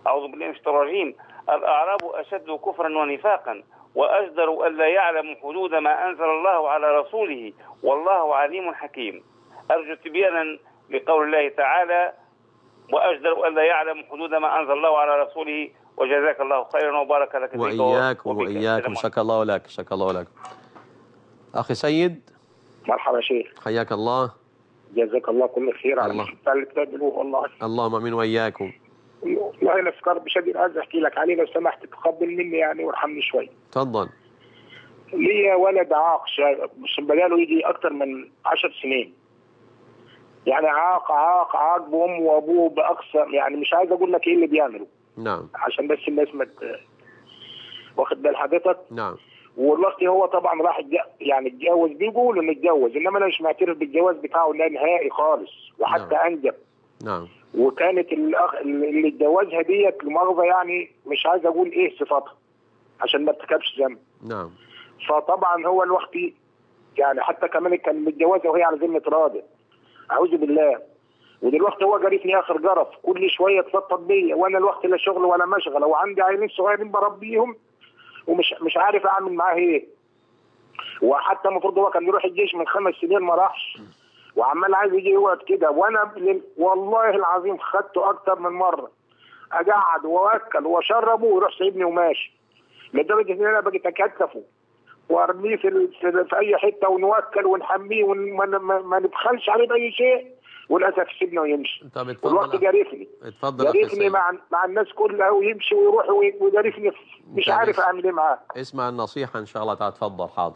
أعوذ بالله من الشيطان الرجيم. الأعراب أشد كفرا ونفاقا وأجدر ألا يعلم حدود ما أنزل الله على رسوله والله عليم حكيم. أرجو تبيانا لقول الله تعالى وأجدر ألا يعلم حدود ما أنزل الله على رسوله. وجزاك الله خيرا وبارك لك. وإياكم شكر الله لك. شكر الله لك. أخي سيد. مرحبا شيخ. حياك الله. جزاك الله كل خير على الكتاب اللي بتعملوه والله. اللهم امين وإياكم. والله انا افكار بشديد عايز احكي لك عليه لو سمحت تقبل مني يعني وارحمني شويه. اتفضل. ليا ولد عاق مش بقاله يجي اكتر من 10 سنين. يعني عاق بامه وابوه باقصى، يعني مش عايز اقول لك ايه اللي بيعمله. نعم. عشان بس الناس ما واخد بال حضرتك؟ نعم. والوقت هو طبعا راح يعني اتجوز، بيقول انه اتجوز، انما انا مش معترف بالجواز بتاعه لا نهائي خالص، وحتى انجب. نعم. وكانت الاخ اللي اتجوزها ديت لمؤاخذه يعني مش عايز اقول ايه صفاتها عشان ما ارتكبش ذنب. نعم. فطبعا هو الوقت يعني حتى كمان كان متجوزها وهي على ذمه راجل. اعوذ بالله. ودلوقتي هو جارفني اخر جرف، كل شويه تفضفض بيا، وانا الوقت لا شغل ولا مشغله، وعندي عيالين صغيرين بربيهم ومش عارف اعمل معاه ايه. وحتى المفروض هو كان يروح الجيش من 5 سنين ما راحش، وعمال عايز يجي يقعد كده، وانا والله العظيم خدته اكتر من مره اقعد واكل واشربه ويروح سايبني وماشي، لدرجه ان انا بقيت اكتفه وارميه في اي حته ونوكل ونحميه وما نبخلش عليه باي شيء، وللاسف سيبنا ويمشي. طب اتفضل. والوقت جارفني. اتفضل. جارفني مع الناس كلها، ويمشي ويروح وجارفني، مش عارف اعمل ايه معاه. اسمع النصيحه ان شاء الله تعالى. تفضل. حاضر.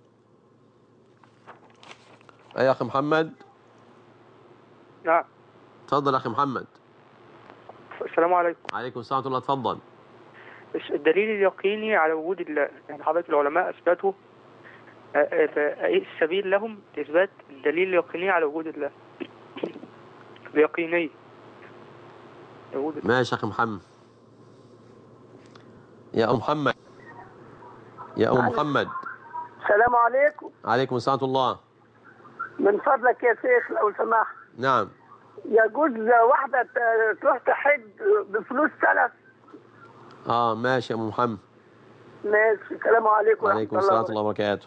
اي اخي محمد. نعم. تفضل اخي محمد. السلام عليكم. عليكم السلام ورحمه الله. تفضل. الدليل اليقيني على وجود الله، يعني حضرتك العلماء اثبتوا ايه السبيل لهم لاثبات الدليل اليقيني على وجود الله؟ اليقيني. ماشي يا اخي محمد. يا ام محمد. يا ام محمد. السلام عليكم. عليكم السلام ورحمه الله. من فضلك يا شيخ لو سمحت. نعم. يجوز واحدة تروح تحج بفلوس سلف؟ ماشي يا ام محمد. ماشي. السلام عليكم. وعليكم السلام ورحمه الله وبركاته.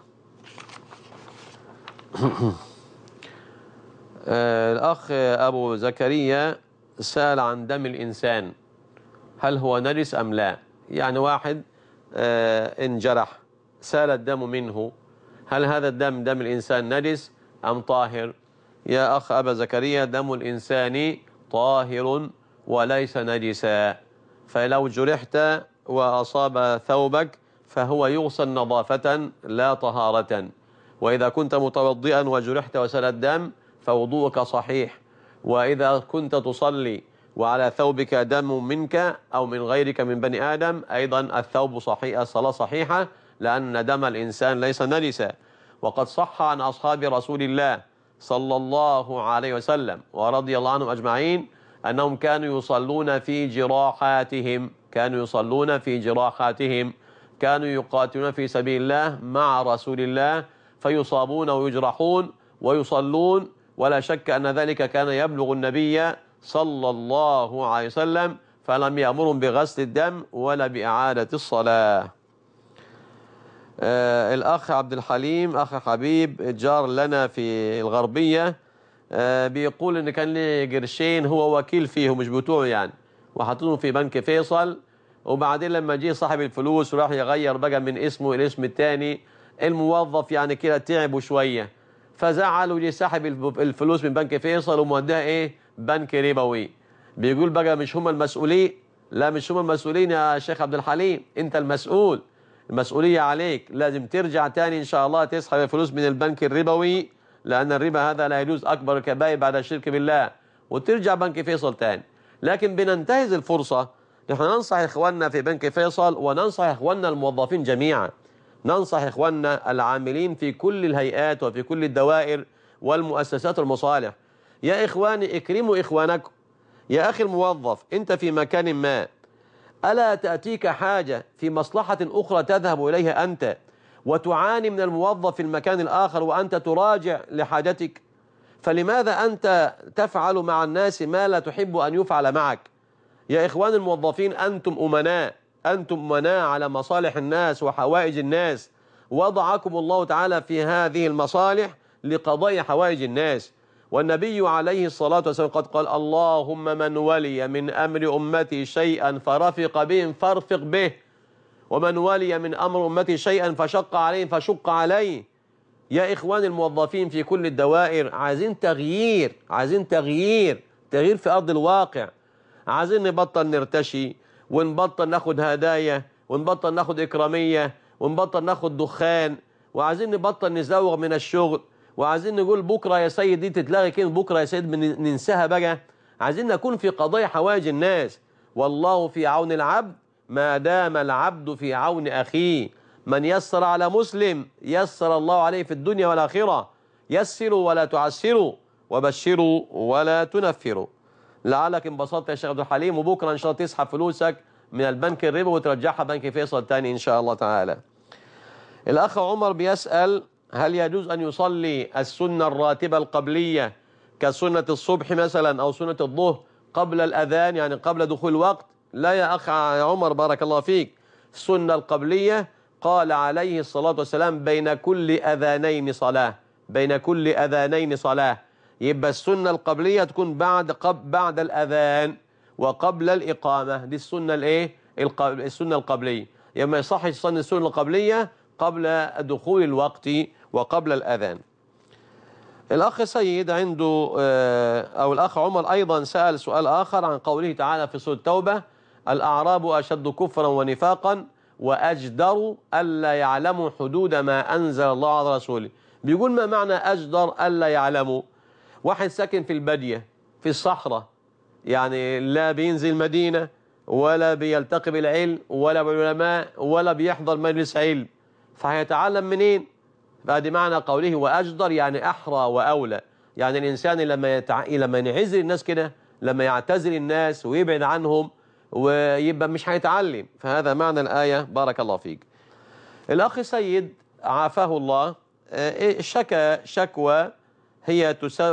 الأخ أبو زكريا سأل عن دم الإنسان، هل هو نجس أم لا؟ يعني واحد انجرح سال الدم منه، هل هذا الدم دم الإنسان نجس أم طاهر؟ يا أخ أبا زكريا، دم الإنسان طاهر وليس نجسا، فلو جرحت وأصاب ثوبك فهو يغسل نظافة لا طهارة، وإذا كنت متوضئا وجرحت وسال الدم فوضوءك صحيح، وإذا كنت تصلي وعلى ثوبك دم منك أو من غيرك من بني آدم أيضا الثوب صحيح، الصلاة صحيحة، لأن دم الإنسان ليس نجسا. وقد صح عن أصحاب رسول الله صلى الله عليه وسلم ورضي الله عنهم أجمعين أنهم كانوا يصلون في جراحاتهم، كانوا يقاتلون في سبيل الله مع رسول الله فيصابون ويجرحون ويصلون، ولا شك أن ذلك كان يبلغ النبي صلى الله عليه وسلم، فلم يأمرهم بغسل الدم ولا بإعادة الصلاة. الأخ عبد الحليم أخ حبيب جار لنا في الغربية بيقول إن كان لي قرشين هو وكيل فيهم مش بتوعه يعني، وحطوهم في بنك فيصل، وبعدين لما جه صاحب الفلوس وراح يغير بقى من اسمه إلى اسم التاني، الموظف يعني كده تعبوا شوية فزعل وجي سحب الفلوس من بنك فيصل وموديها بنك ربوي. بيقول بقى مش هم المسؤولين؟ لا مش هم المسؤولين يا شيخ عبد الحليم، انت المسؤول، المسؤولية عليك، لازم ترجع تاني ان شاء الله تسحب الفلوس من البنك الربوي، لان الربا هذا لا يجوز، اكبر الكبائر بعد الشرك بالله، وترجع بنك فيصل تاني. لكن بننتهز الفرصة نحن ننصح اخواننا في بنك فيصل وننصح اخواننا الموظفين جميعا، ننصح اخواننا العاملين في كل الهيئات وفي كل الدوائر والمؤسسات والمصالح، يا اخواني اكرموا اخوانكم. يا اخي الموظف، انت في مكان ما ألا تأتيك حاجة في مصلحة أخرى تذهب إليها أنت وتعاني من الموظف في المكان الآخر وأنت تراجع لحاجتك؟ فلماذا أنت تفعل مع الناس ما لا تحب أن يفعل معك؟ يا إخوان الموظفين أنتم أمناء، أنتم أمناء على مصالح الناس وحوائج الناس، وضعكم الله تعالى في هذه المصالح لقضاء حوائج الناس. والنبي عليه الصلاة والسلام قد قال: اللهم من ولي من أمر أمتي شيئا فرفق بهم فارفق به، ومن ولي من أمر أمتي شيئا فشق عليه فشق عليه. يا إخوان الموظفين في كل الدوائر، عايزين تغيير، عايزين تغيير في أرض الواقع. عايزين نبطل نرتشي، ونبطل ناخد هدايا، ونبطل ناخد إكرامية، ونبطل ناخد دخان، وعايزين نبطل نزوغ من الشغل، وعايزين نقول بكرة يا سيد دي تتلغي كده، بكرة يا سيد ننساها بقى. عايزين نكون في قضايا حوائج الناس. والله في عون العبد ما دام العبد في عون أخيه. من يسر على مسلم يسر الله عليه في الدنيا والآخرة. يسروا ولا تعسروا، وبشروا ولا تنفروا. لعلك انبسطت يا شيخ عبد الحليم، وبكرة إن شاء الله تسحب فلوسك من البنك الربوي وترجعها بنك فيصل تاني إن شاء الله تعالى. الأخ عمر بيسأل: هل يجوز أن يصلي السنة الراتبة القبلية كسنة الصبح مثلا أو سنة الظهر قبل الأذان، يعني قبل دخول الوقت؟ لا يا أخ عمر بارك الله فيك. السنة القبلية قال عليه الصلاة والسلام: بين كل أذانين صلاة، بين كل أذانين صلاة. يبقى السنة القبلية تكون بعد الأذان وقبل الإقامة. دي السنة الإيه؟ السنة القبلية. يبقى ما يصحش تصلي السنة القبلية قبل دخول الوقت وقبل الأذان. الأخ سيد عنده أو الأخ عمر أيضا سأل سؤال آخر عن قوله تعالى في سورة التوبة: الأعراب أشد كفرا ونفاقا وأجدر ألا يعلموا حدود ما أنزل الله على رسوله. بيقول: ما معنى أجدر ألا يعلموا؟ واحد ساكن في البادية في الصحراء، يعني لا بينزل مدينة ولا بيلتقي بالعلم ولا بالعلماء ولا بيحضر مجلس علم، فهيتعلم منين؟ فهذه معنى قوله وأجدر، يعني أحرى وأولى. يعني الإنسان لما ينعزل الناس كده، لما يعتزل الناس ويبعد عنهم ويبقى مش هيتعلم. فهذا معنى الآية بارك الله فيك. الأخ سيد عافاه الله شكى شكوى هي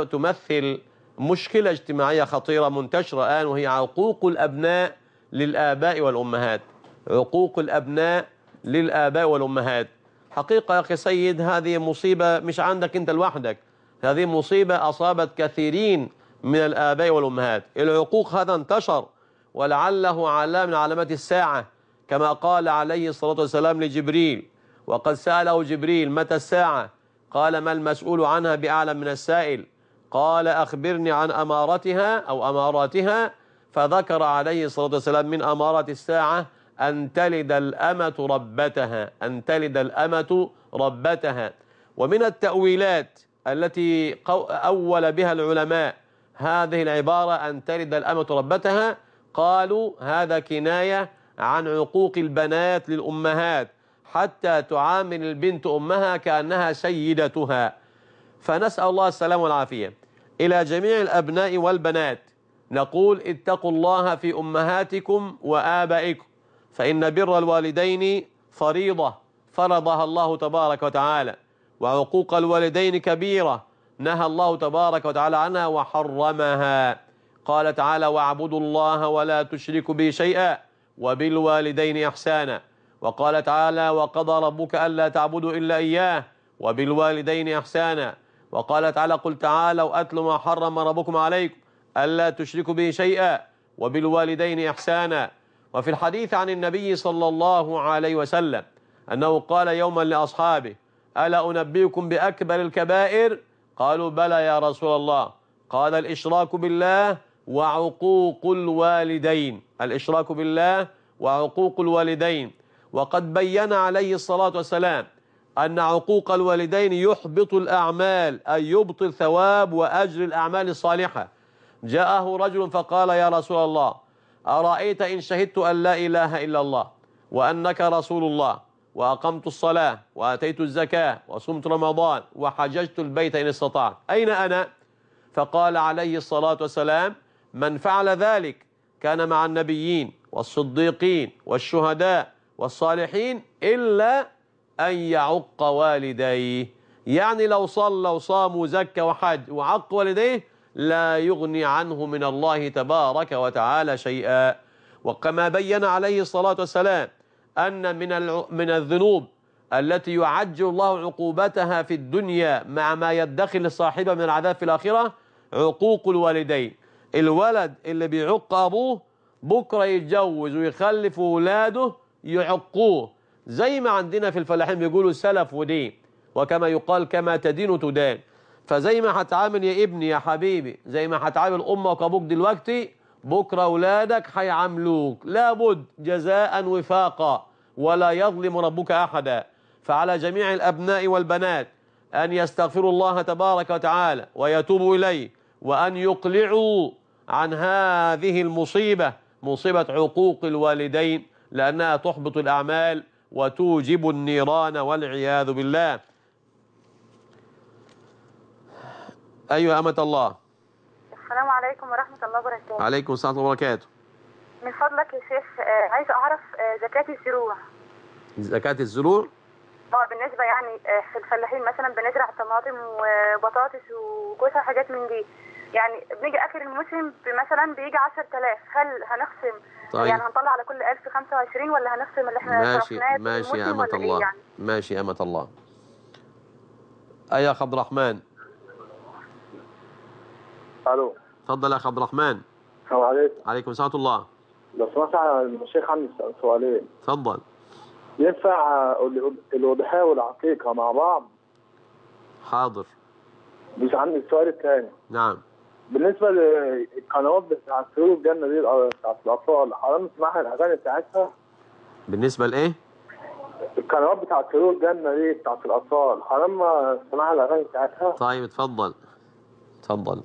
تمثل مشكلة اجتماعية خطيرة منتشرة الآن، وهي عقوق الأبناء للآباء والأمهات. عقوق الأبناء للآباء والأمهات. حقيقة يا أخي سيد هذه مصيبة مش عندك أنت لوحدك، هذه مصيبة أصابت كثيرين من الآباء والأمهات. العقوق هذا انتشر، ولعله علامة من علامات الساعة، كما قال عليه الصلاة والسلام لجبريل: وقد سأله جبريل متى الساعة؟ قال: ما المسؤول عنها بأعلم من السائل. قال: أخبرني عن أمارتها أو أماراتها. فذكر عليه الصلاة والسلام من أمارات الساعة أن تلد الأمة ربتها، أن تلد الأمة ربتها. ومن التأويلات التي أول بها العلماء هذه العبارة أن تلد الأمة ربتها، قالوا هذا كناية عن عقوق البنات للأمهات، حتى تعامل البنت أمها كأنها سيدتها. فنسأل الله السلام والعافية. إلى جميع الأبناء والبنات نقول: اتقوا الله في أمهاتكم وآبائكم، فإن بر الوالدين فريضة فرضها الله تبارك وتعالى، وعقوق الوالدين كبيرة نهى الله تبارك وتعالى عنها وحرمها. قال تعالى: واعبدوا الله ولا تشركوا به شيئا وبالوالدين إحسانا. وقال تعالى: وقضى ربك ألا تعبدوا إلا إياه وبالوالدين إحسانا. وقال تعالى: قل تعالوا أتل ما حرم ربكم عليكم ألا تشركوا به شيئا وبالوالدين إحسانا. وفي الحديث عن النبي صلى الله عليه وسلم أنه قال يوما لأصحابه: ألا أنبئكم بأكبر الكبائر؟ قالوا: بلى يا رسول الله. قال: الإشراك بالله وعقوق الوالدين. الإشراك بالله وعقوق الوالدين. وقد بين عليه الصلاة والسلام أن عقوق الوالدين يحبط الأعمال، أي يبطل ثواب وأجر الأعمال الصالحة. جاءه رجل فقال: يا رسول الله، أرأيت إن شهدت أن لا إله إلا الله وأنك رسول الله وأقمت الصلاة وآتيت الزكاة وصمت رمضان وحججت البيت إن استطعت، أين أنا؟ فقال عليه الصلاة والسلام: من فعل ذلك كان مع النبيين والصديقين والشهداء والصالحين إلا أن يعق والديه. يعني لو صلى وصام وزكى وحج وعق والديه لا يغني عنه من الله تبارك وتعالى شيئا. وكما بين عليه الصلاة والسلام أن من الذنوب التي يعجل الله عقوبتها في الدنيا مع ما يدخل لصاحبها من العذاب في الآخرة عقوق الوالدين. الولد اللي بيعق أبوه بكرة يتجوز ويخلف ولاده يعقوه، زي ما عندنا في الفلاحين بيقولوا سلف ودين، وكما يقال كما تدين تدان. فزي ما هتعامل يا ابني يا حبيبي، زي ما هتعامل أمك وأبوك دلوقتي، بكرة أولادك هيعاملوك لابد جزاء وفاقا، ولا يظلم ربك أحدا. فعلى جميع الأبناء والبنات أن يستغفروا الله تبارك وتعالى ويتوبوا إليه، وأن يقلعوا عن هذه المصيبة، مصيبة عقوق الوالدين، لأنها تحبط الأعمال وتوجب النيران والعياذ بالله. أيها أمة الله. السلام عليكم ورحمة الله وبركاته. عليكم السلام ورحمة الله وبركاته. من فضلك يا شيخ عايز أعرف زكاة الزروع. زكاة الزروع؟ بالنسبة يعني في الفلاحين مثلا بنزرع طماطم وبطاطس وكوسة حاجات من دي، يعني بنيجي آخر الموسم مثلا بيجي 10,000، هل هنقسم طيب. يعني هنطلع على كل 1000 25 ولا هنقسم اللي احنا صرفناه ماشي يا أمة الله. يعني؟ ماشي يا أمة الله. أيها أخ عبد الرحمن. الو. اتفضل يا أخ عبد الرحمن. السلام عليكم. عليكم السلام ورحمة الله. لو سمحت الشيخ عندي سؤالين. اتفضل. ينفع الأضحية والعقيقة مع بعض؟ حاضر. مش عندي السؤال الثاني. نعم. بالنسبة للقنوات بتاعت سرور الجنة دي بتاعت الأطفال، حرام نسمعها الأغاني بتاعتها؟ بالنسبة لإيه؟ القنوات بتاعت سرور الجنة دي بتاعت الأطفال، حرام نسمعها الأغاني بتاعتها؟ طيب اتفضل. اتفضل.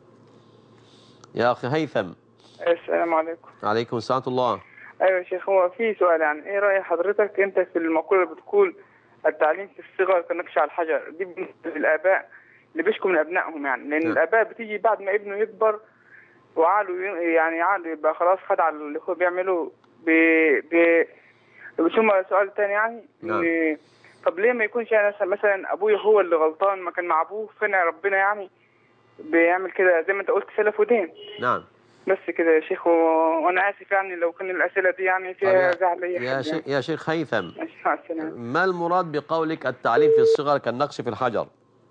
يا أخي هيثم. السلام عليكم. عليكم السلام ورحمة الله. ايوه يا شيخ، هو في سؤال، يعني ايه رأي حضرتك انت في المقولة اللي بتقول التعليم في الصغر كالنقش على الحجر؟ دي بالنسبة للآباء اللي بيشكوا من أبنائهم، يعني لأن الآباء بتيجي بعد ما ابنه يكبر وعقله يعني عقله يبقى خلاص خد على اللي هو بيعمله ثم سؤال تاني يعني طب ليه ما يكونش يعني مثلا أبويا هو اللي غلطان، ما كان مع أبوه فين ربنا يعني بيعمل كده زي ما أنت قلت سلف ودين؟ نعم. بس كده يا شيخ، وانا اسف يعني لو كان الاسئله دي يعني فيها زعل يا شيخ هيثم، ما المراد بقولك التعليم في الصغر كالنقش في الحجر؟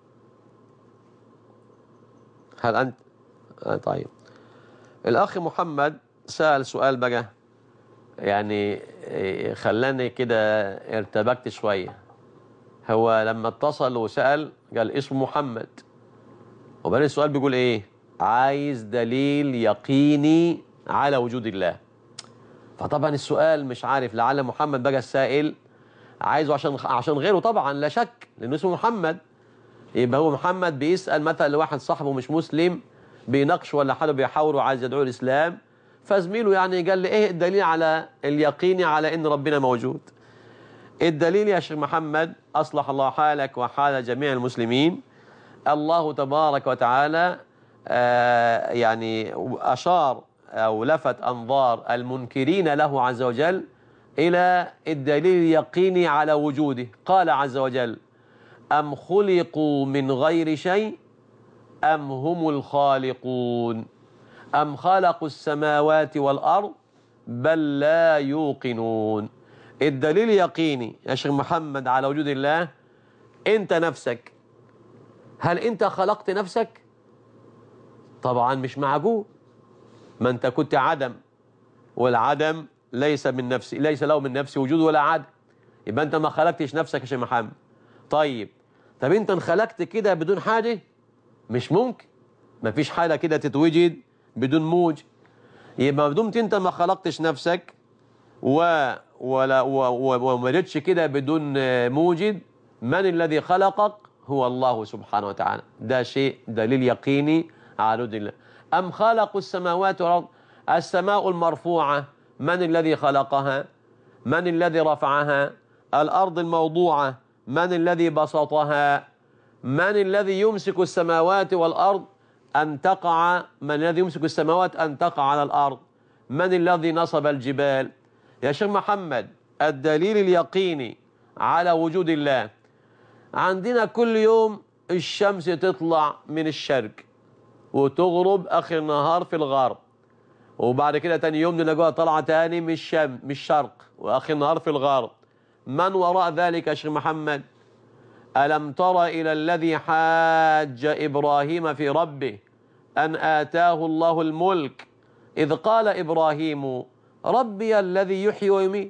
هل انت طيب. الاخ محمد سأل سؤال بقى يعني خلاني كده ارتبكت شويه. هو لما اتصل وسأل قال اسمه محمد، وبعدين السؤال بيقول ايه؟ عايز دليل يقيني على وجود الله. فطبعا السؤال مش عارف، لعل محمد بقى السائل عايزه عشان غيره طبعا لا شك، لانه اسمه محمد. يبقى هو محمد بيسأل مثلا لواحد صاحبه مش مسلم بيناقش ولا حدا بيحاوره وعايز يدعوه الاسلام، فزميله يعني قال لي ايه الدليل على اليقين على ان ربنا موجود؟ الدليل يا شيخ محمد اصلح الله حالك وحال جميع المسلمين، الله تبارك وتعالى يعني أشار أو لفت أنظار المنكرين له عز وجل إلى الدليل اليقيني على وجوده. قال عز وجل: أم خلقوا من غير شيء أم هم الخالقون أم خلقوا السماوات والأرض بل لا يوقنون. الدليل اليقيني يا شيخ محمد على وجود الله، أنت نفسك، هل أنت خلقت نفسك؟ طبعا مش معقول، ما انت كنت عدم، والعدم ليس من نفسي، ليس له من نفسي وجود ولا عدم، يبقى انت ما خلقتش نفسك يا شيخ محمد. طب انت انخلقت كده بدون حاجه؟ مش ممكن، ما فيش حاله كده تتوجد بدون موجد. يبقى ما دمت انت ما خلقتش نفسك وما وجدتش كده بدون موجد، من الذي خلقك؟ هو الله سبحانه وتعالى. ده شيء دليل يقيني على وجود الله. أم خلقوا السماوات والأرض، السماء المرفوعة من الذي خلقها؟ من الذي رفعها؟ الأرض الموضوعة من الذي بسطها؟ من الذي يمسك السماوات والأرض أن تقع؟ من الذي يمسك السماوات أن تقع على الأرض؟ من الذي نصب الجبال؟ يا شيخ محمد الدليل اليقيني على وجود الله، عندنا كل يوم الشمس تطلع من الشرق وتغرب آخر النهار في الغرب، وبعد كده تاني يوم نلاقوها طالعة تاني من الشرق، وآخر النهار في الغرب. من وراء ذلك يا شيخ محمد؟ ألم تر إلى الذي حاج إبراهيم في ربه أن آتاه الله الملك إذ قال إبراهيم ربي الذي يحيي ويميت.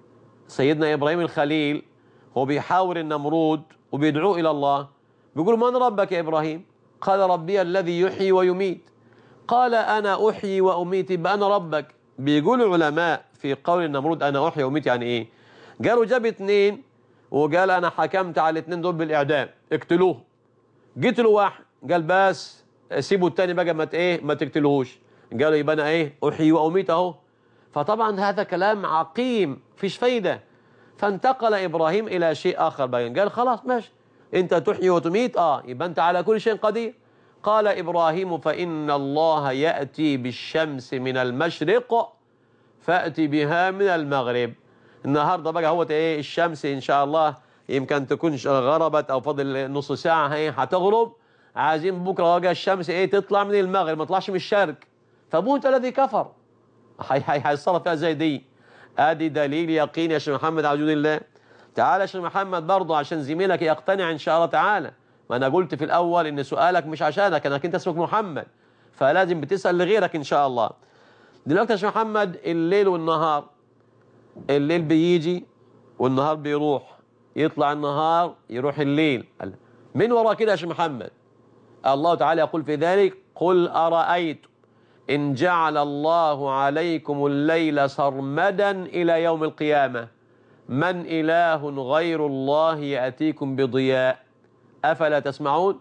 سيدنا إبراهيم الخليل هو بيحاور النمرود وبيدعوه إلى الله، بيقول من ربك يا إبراهيم؟ قال ربي الذي يحيي ويميت. قال أنا أحيي وأميت، يبقى أنا ربك. بيقول العلماء في قول النمرود أنا أحيي وأميت يعني إيه؟ قالوا جاب 2 وقال أنا حكمت على ال2 دول بالإعدام، اقتلوه. قتلوا واحد، قال بس سيبوا التاني بقى ما تقتلوهوش. قالوا يبقى أنا أحيي وأميت أهو. فطبعا هذا كلام عقيم فيش فايدة. فانتقل إبراهيم إلى شيء آخر بقى، قال خلاص ماشي أنت تحيي وتميت يبقى أنت على كل شيء قدير. قال إبراهيم فإن الله يأتي بالشمس من المشرق فأتي بها من المغرب. النهارده بقى هو الشمس إن شاء الله يمكن تكون غربت أو فاضل نص ساعة هتغرب. عايزين بكرة بقى الشمس تطلع من المغرب ما تطلعش من الشرق. فبوت الذي كفر هيتصرف فيها زي دي. ادي دليل يقين يا شيخ محمد على وجود الله. تعالى يا شيخ محمد برضه عشان زميلك يقتنع ان شاء الله تعالى. ما انا قلت في الاول ان سؤالك مش عشانك، انك انت اسمك محمد فلازم بتسال لغيرك ان شاء الله. دلوقتي يا شيخ محمد الليل والنهار، الليل بيجي والنهار بيروح، يطلع النهار يروح الليل. من وراء كده يا شيخ محمد الله تعالى يقول في ذلك قل أرأيت إن جعل الله عليكم الليل سرمدا إلى يوم القيامة من إله غير الله يأتيكم بضياء أفلا تسمعون.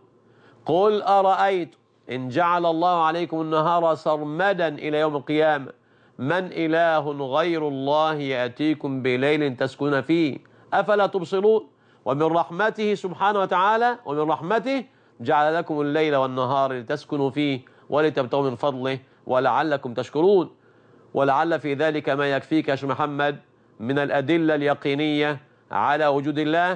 قل أرأيت إن جعل الله عليكم النهار سرمدا إلى يوم القيامة من إله غير الله يأتيكم بليل تسكن فيه أفلا تبصرون. ومن رحمته سبحانه وتعالى ومن رحمته جعل لكم الليل والنهار لتسكنوا فيه ولتبتغوا من فضله ولعلكم تشكرون. ولعل في ذلك ما يكفيك يا شيخ محمد من الأدلة اليقينية على وجود الله.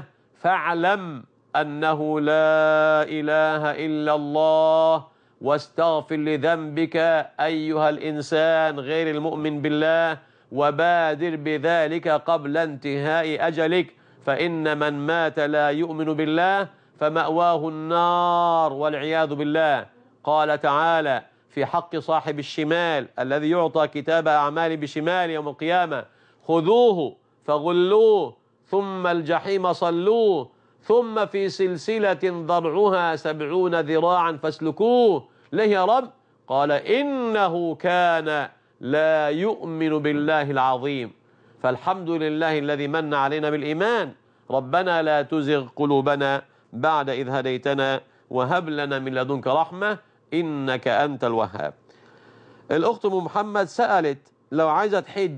فاعلم أنه لا إله إلا الله واستغفر لذنبك أيها الإنسان غير المؤمن بالله وبادر بذلك قبل انتهاء أجلك، فإن من مات لا يؤمن بالله فمأواه النار والعياذ بالله. قال تعالى في حق صاحب الشمال الذي يعطى كتاب أعمال بشمال يوم القيامة خذوه فغلوه ثم الجحيم صلوه ثم في سلسلة ضرعها 70 ذراعا فاسلكوه. ليه يا رب؟ قال إنه كان لا يؤمن بالله العظيم. فالحمد لله الذي من علينا بالإيمان. ربنا لا تزغ قلوبنا بعد إذ هديتنا وهب لنا من لدنك رحمة إنك أنت الوهاب. الأخت أم محمد سألت لو عايزة تحج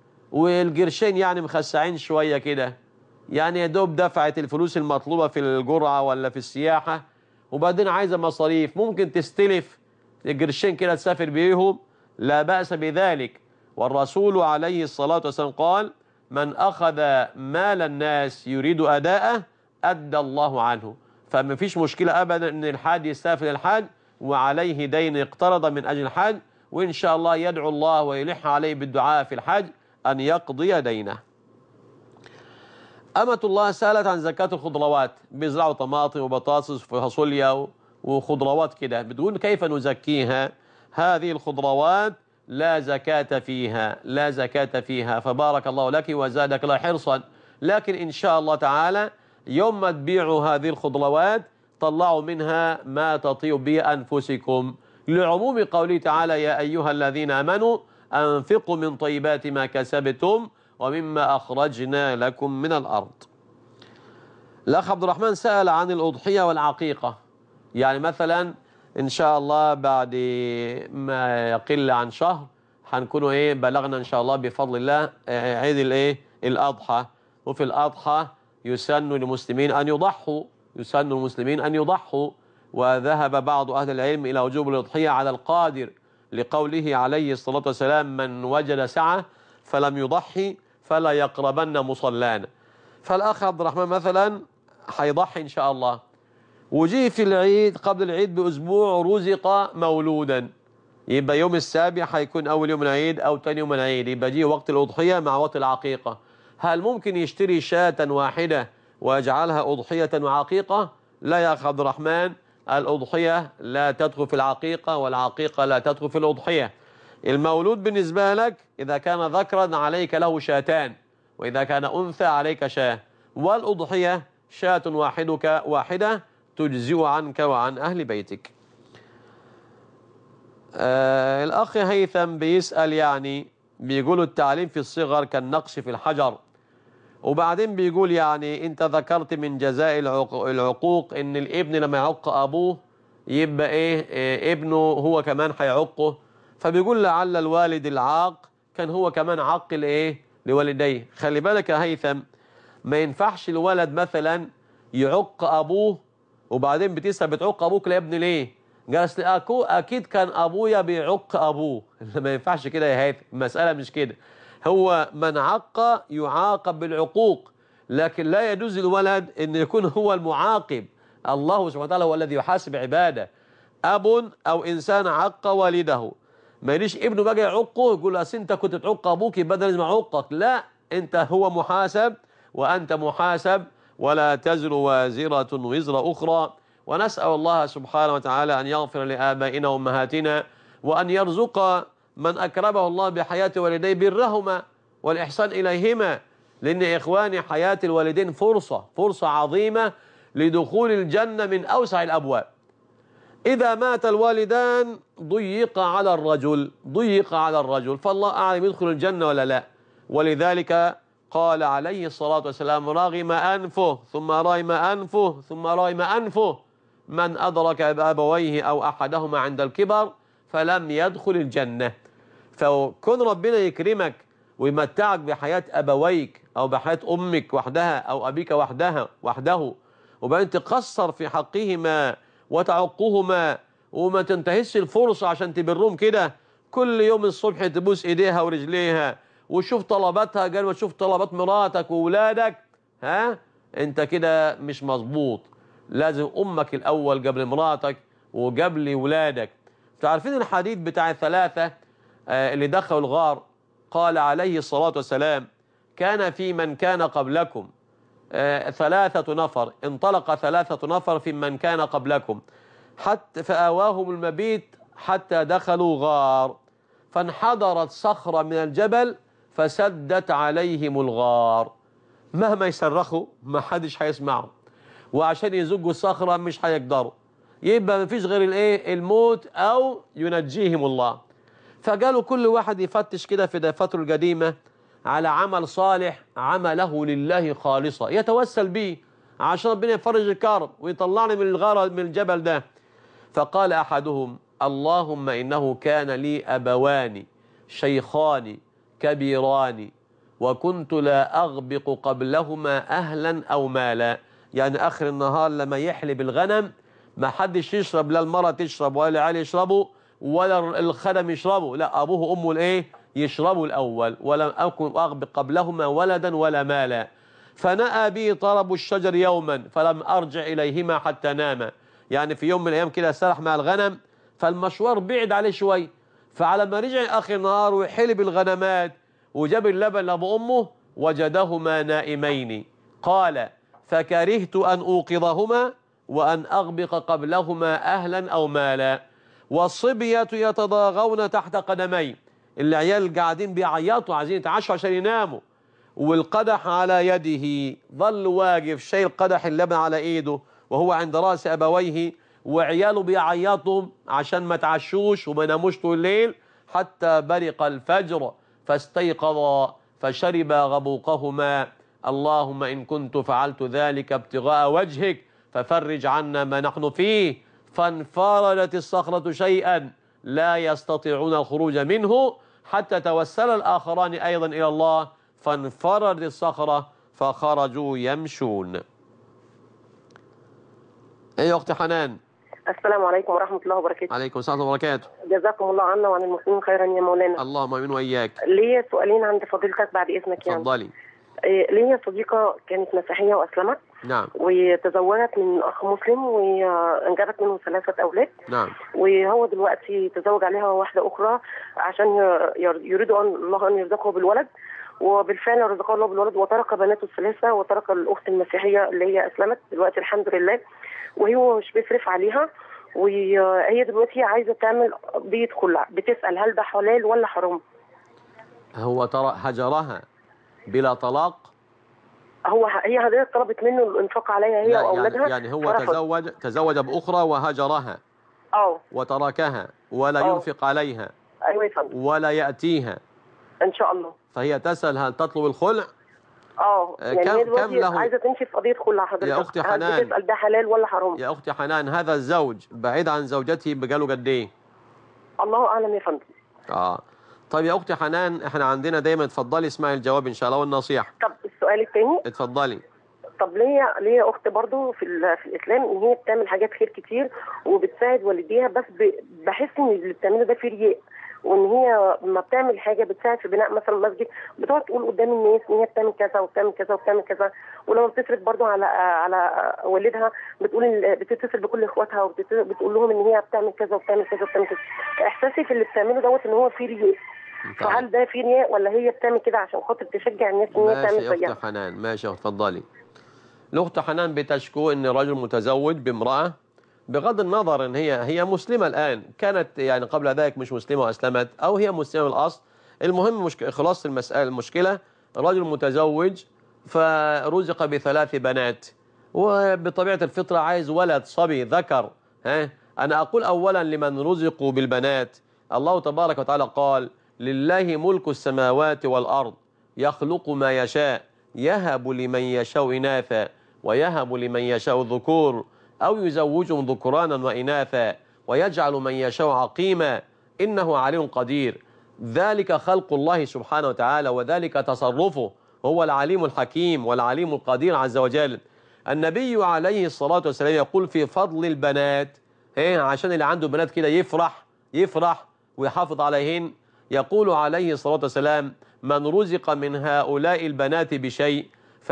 والقرشين يعني مخسعين شوية كده، يعني يا دوب دفعت الفلوس المطلوبة في الجرعة ولا في السياحة وبعدين عايزة مصاريف، ممكن تستلف القرشين كده تسافر بيهم، لا بأس بذلك. والرسول عليه الصلاة والسلام قال من أخذ مال الناس يريد أداءه أدى الله عنه. فما فيش مشكلة أبدا أن الحاج يستافل الحاج وعليه دين اقترض من أجل الحج، وإن شاء الله يدعو الله ويلح عليه بالدعاء في الحج أن يقضي دينه. أمة الله سألت عن زكاة الخضروات، بيزرعوا طماطم وبطاطس وفاصوليا وخضروات كده، بتقول كيف نزكيها؟ هذه الخضروات لا زكاة فيها، لا زكاة فيها. فبارك الله لك وزادك الله حرصا. لكن إن شاء الله تعالى يوم ما تبيعوا هذه الخضروات طلعوا منها ما تطيب به أنفسكم، لعموم قوله تعالى يا أيها الذين آمنوا أنفقوا من طيبات ما كسبتم ومما أخرجنا لكم من الأرض. الأخ عبد الرحمن سأل عن الأضحية والعقيقة، يعني مثلا إن شاء الله بعد ما يقل عن شهر هنكونوا بلغنا إن شاء الله بفضل الله عيد الأضحى. وفي الأضحى يسن للمسلمين أن يضحوا، يسن المسلمين أن يضحوا. وذهب بعض أهل العلم إلى وجوب الأضحية على القادر لقوله عليه الصلاة والسلام من وجد سعة فلم يضحي فلا يقربن مصلانا. فالأخ عبد الرحمن مثلا هيضحي إن شاء الله، وجي في العيد قبل العيد بأسبوع رزق مولودا، يبقى يوم السابع هيكون أول يوم العيد أو تاني يوم العيد، يبقى دي وقت الأضحية مع وقت العقيقة. هل ممكن يشتري شاة واحدة ويجعلها أضحية وعقيقة؟ لا يا أخي عبد الرحمن، الأضحية لا تدخل في العقيقة والعقيقة لا تدخل في الأضحية. المولود بالنسبة لك إذا كان ذكرا عليك له شاتان، وإذا كان أنثى عليك شاة، والأضحية شاة واحدة تجزئ عنك وعن أهل بيتك. الأخ هيثم بيسأل يعني بيقول التعليم في الصغر كالنقش في الحجر، وبعدين بيقول يعني أنت ذكرت من جزاء العقوق إن الابن لما يعق أبوه يبقى إيه ابنه هو كمان هيعقه، فبيقول لعل الوالد العاق كان هو كمان عق لوالديه. خلي بالك يا هيثم، ما ينفعش الولد مثلا يعق أبوه وبعدين بتسأل بتعق أبوك يا ابني ليه؟ قال أكيد كان أبويا بيعق أبوه. ما ينفعش كده يا هيثم، المسألة مش كده. هو من عق يعاقب بالعقوق، لكن لا يجوز الولد أن يكون هو المعاقب. الله سبحانه وتعالى هو الذي يحاسب عباده. أب أو إنسان عق والده، ما يليش ابنه بقى يعقه يقول أصل أنت كنت تعق أبوك يبقى ده لازم أعقك. لا، أنت هو محاسب وأنت محاسب، ولا تزر وازرة وزر أخرى. ونسأل الله سبحانه وتعالى أن يغفر لآبائنا وأمهاتنا، وأن يرزق من أكرمه الله بحياة والديه برهما والإحسان إليهما، لأن إخواني حياة الوالدين فرصة عظيمة لدخول الجنة من أوسع الأبواب. إذا مات الوالدان ضيق على الرجل، فالله أعلم يدخل الجنة ولا لا. ولذلك قال عليه الصلاة والسلام رغم أنفه ثم رغم أنفه ثم رغم أنفه من أدرك أبويه أو أحدهما عند الكبر فلم يدخل الجنة. فكن ربنا يكرمك ويمتعك بحياة أبويك أو بحياة أمك وحدها أو أبيك وحده، وبعدين تقصر في حقهما وتعقهما وما تنتهزش الفرصة عشان تبرهم كده. كل يوم الصبح تبوس إيديها ورجليها وشوف طلباتها قبل ما تشوف طلبات مراتك وولادك. أنت كده مش مظبوط. لازم أمك الأول قبل مراتك وقبل ولادك. تعرفين الحديث بتاع الثلاثة اللي دخلوا الغار؟ قال عليه الصلاة والسلام كان في من كان قبلكم 3 نفر، انطلق 3 نفر في من كان قبلكم حتى فآواهم المبيت حتى دخلوا غار، فانحدرت صخرة من الجبل فسدت عليهم الغار. مهما يصرخوا ما حدش هيسمعهم، وعشان يزجوا الصخرة مش هيقدروا، يبقى ما فيش غير الموت أو ينجيهم الله. فقالوا كل واحد يفتش كده في دفاتره القديمة على عمل صالح عمله لله خالصا يتوسل به عشان ربنا يفرج الكرب ويطلعني من الغار من الجبل ده. فقال أحدهم اللهم إنه كان لي أبوان شيخان كبيران وكنت لا أغبق قبلهما أهلا أو مالا. يعني آخر النهار لما يحلب الغنم ما حدش يشرب، لا المرأة تشرب ولا العيال يشربوا ولا الخدم يشربوا، لا أبوه وأمه يشربوا الأول. ولم أكن أغبق قبلهما ولدا ولا مالا. فنأى بي طرب الشجر يوما فلم أرجع إليهما حتى ناما. يعني في يوم من الأيام كده سرح مع الغنم فالمشوار بعد عليه شوي، فعلى ما رجع آخر النهار وحلب الغنمات وجاب اللبن لأبو أمه وجدهما نائمين. قال فكرهت أن أوقظهما وأن أغبق قبلهما أهلا أو مالا. والصبية يتضاغون تحت قدمي، العيال قاعدين بيعيطوا عايزين يتعشوا عشان يناموا، والقدح على يده، ظل واقف شايل قدح اللبن على ايده وهو عند راس ابويه، وعياله بيعيطوا عشان ما تعشوش وما ناموش طول الليل حتى برق الفجر فاستيقظا فشربا غبوقهما. اللهم إن كنت فعلت ذلك ابتغاء وجهك ففرج عنا ما نحن فيه. فانفردت الصخرة شيئا لا يستطيعون الخروج منه حتى توسل الآخران أيضا إلى الله فانفردت الصخرة فخرجوا يمشون. أي أخت حنان. السلام عليكم ورحمة الله وبركاته. عليكم السلام وبركاته. جزاكم الله عنا وعن المسلمين خيرا يا مولانا. اللهم آمين وإياك. ليا سؤالين عند فضيلتك بعد إذنك. اتفضلي. ليا صديقة كانت مسيحية وأسلمت نعم. وتزوجت من أخ مسلم وأنجبت منه 3 أولاد. نعم. وهو دلوقتي تزوج عليها واحدة أخرى عشان يريد الله أن يرزقه بالولد، وبالفعل رزقه الله بالولد وترك بناته ال3 وترك الأخت المسيحية اللي هي أسلمت دلوقتي الحمد لله، وهو مش بيصرف عليها، وهي دلوقتي عايزة تعمل قضية خلع، بتسأل هل ده حلال ولا حرام؟ هو ترى هجرها بلا طلاق؟ هي حضرتك طلبت منه الانفاق عليها هي واولادها، يعني هو تزوج باخرى وهجرها وتركها ولا ينفق عليها. ايوه يا فندم. ولا ياتيها ان شاء الله. فهي تسال هل تطلب الخلع؟ يعني هي دلوقتي عايزه تمشي في قضيه خلع حضرتك. يا اختي حنان، بتسال ده حلال ولا حرام؟ يا اختي حنان، هذا الزوج بعيد عن زوجته بقاله قد ايه؟ الله اعلم يا فندم. طيب يا اختي حنان، احنا عندنا دايما، اتفضلي اسمعي الجواب ان شاء الله والنصيحه. طب السؤال الثاني. اتفضلي. طب ليا اخت برضو في الاسلام ان هي بتعمل حاجات خير كتير وبتساعد والديها، بس بحس ان اللي بتعمله ده فيه رياء، وان هي لما بتعمل حاجه بتساعد في بناء مثلا مسجد بتقعد تقول قدام الناس ان هي بتعمل كذا وبتعمل كذا وبتعمل كذا، ولما بتصرف برضو على والدها بتتصل بكل اخواتها وبتقول لهم ان هي بتعمل كذا وبتعمل كذا وبتعمل كذا. احساسي في اللي بتعمله دوت ان هو فيه رياء. فهل ده فيه رياء ولا هي بتعمل كده عشان خاطر تشجع الناس ان هي تعمل زيها؟ ماشي يا اخت حنان، ماشي يا اخت، اتفضلي. الاخت حنان بتشكو ان رجل متزوج بامراه، بغض النظر ان هي مسلمه الان، كانت يعني قبل ذلك مش مسلمه واسلمت، او هي مسلمه الاصل، المهم خلاص المشكله رجل متزوج فرزق ب3 بنات، وبطبيعه الفطره عايز ولد صبي ذكر. انا اقول اولا لمن رزقوا بالبنات، الله تبارك وتعالى قال: لله ملك السماوات والارض يخلق ما يشاء يهب لمن يشاء إناثا ويهب لمن يشاء الذكور أو يزوجهم ذكرانا وإناثا ويجعل من يشاء عقيما إنه عليم قدير. ذلك خلق الله سبحانه وتعالى وذلك تصرفه، هو العليم الحكيم والعليم القدير عز وجل. النبي عليه الصلاة والسلام يقول في فضل البنات، عشان اللي عنده بنات كده يفرح ويحافظ عليهن، يقول عليه الصلاة والسلام: من رزق من هؤلاء البنات بشيء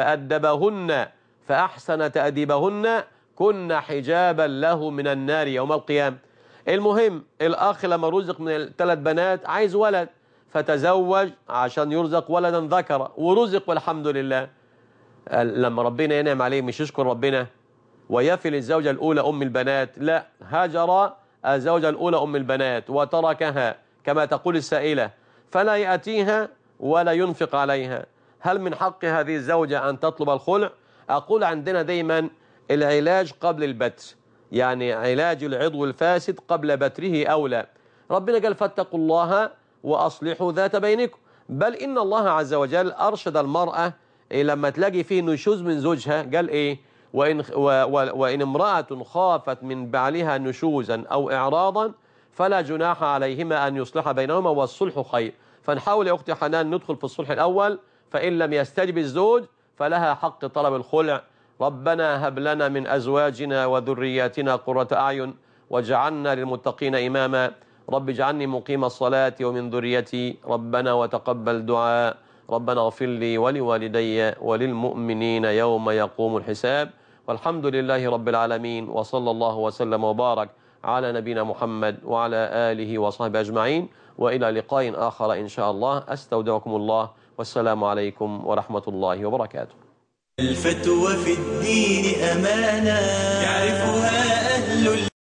فأدبهن فأحسن تأديبهن كن حجابا له من النار يوم القيامة. المهم الأخ لما رزق من 3 بنات عايز ولد، فتزوج عشان يرزق ولدا ذكر، ورزق والحمد لله. لما ربنا ينعم عليه مش يشكر ربنا ويفل الزوجة الأولى أم البنات؟ لا، هاجر الزوجة الأولى أم البنات وتركها كما تقول السائلة، فلا يأتيها ولا ينفق عليها. هل من حق هذه الزوجة أن تطلب الخلع؟ أقول عندنا دايما العلاج قبل البتر، يعني علاج العضو الفاسد قبل بتره أولى. ربنا قال: فاتقوا الله وأصلحوا ذات بينكم. بل إن الله عز وجل أرشد المرأة لما تلاقي فيه نشوز من زوجها، قال إيه؟ وإن امرأة خافت من بعلها نشوزا أو إعراضا فلا جناح عليهما أن يصلح بينهما والصلح خير. فنحاول يا أختي حنان ندخل في الصلح الأول، فإن لم يستجب الزوج فلها حق طلب الخلع. ربنا هب لنا من أزواجنا وذرياتنا قرة أعين واجعلنا للمتقين إماما. رب اجعلني مقيم الصلاة ومن ذريتي، ربنا وتقبل دعاء. ربنا اغفر لي ولوالدي وللمؤمنين يوم يقوم الحساب. والحمد لله رب العالمين، وصلى الله وسلم وبارك على نبينا محمد وعلى آله وصحبه أجمعين، وإلى لقاء آخر إن شاء الله. أستودعكم الله، والسلام عليكم ورحمة الله وبركاته. الفتوى في الدين أمانة يعرفها أهل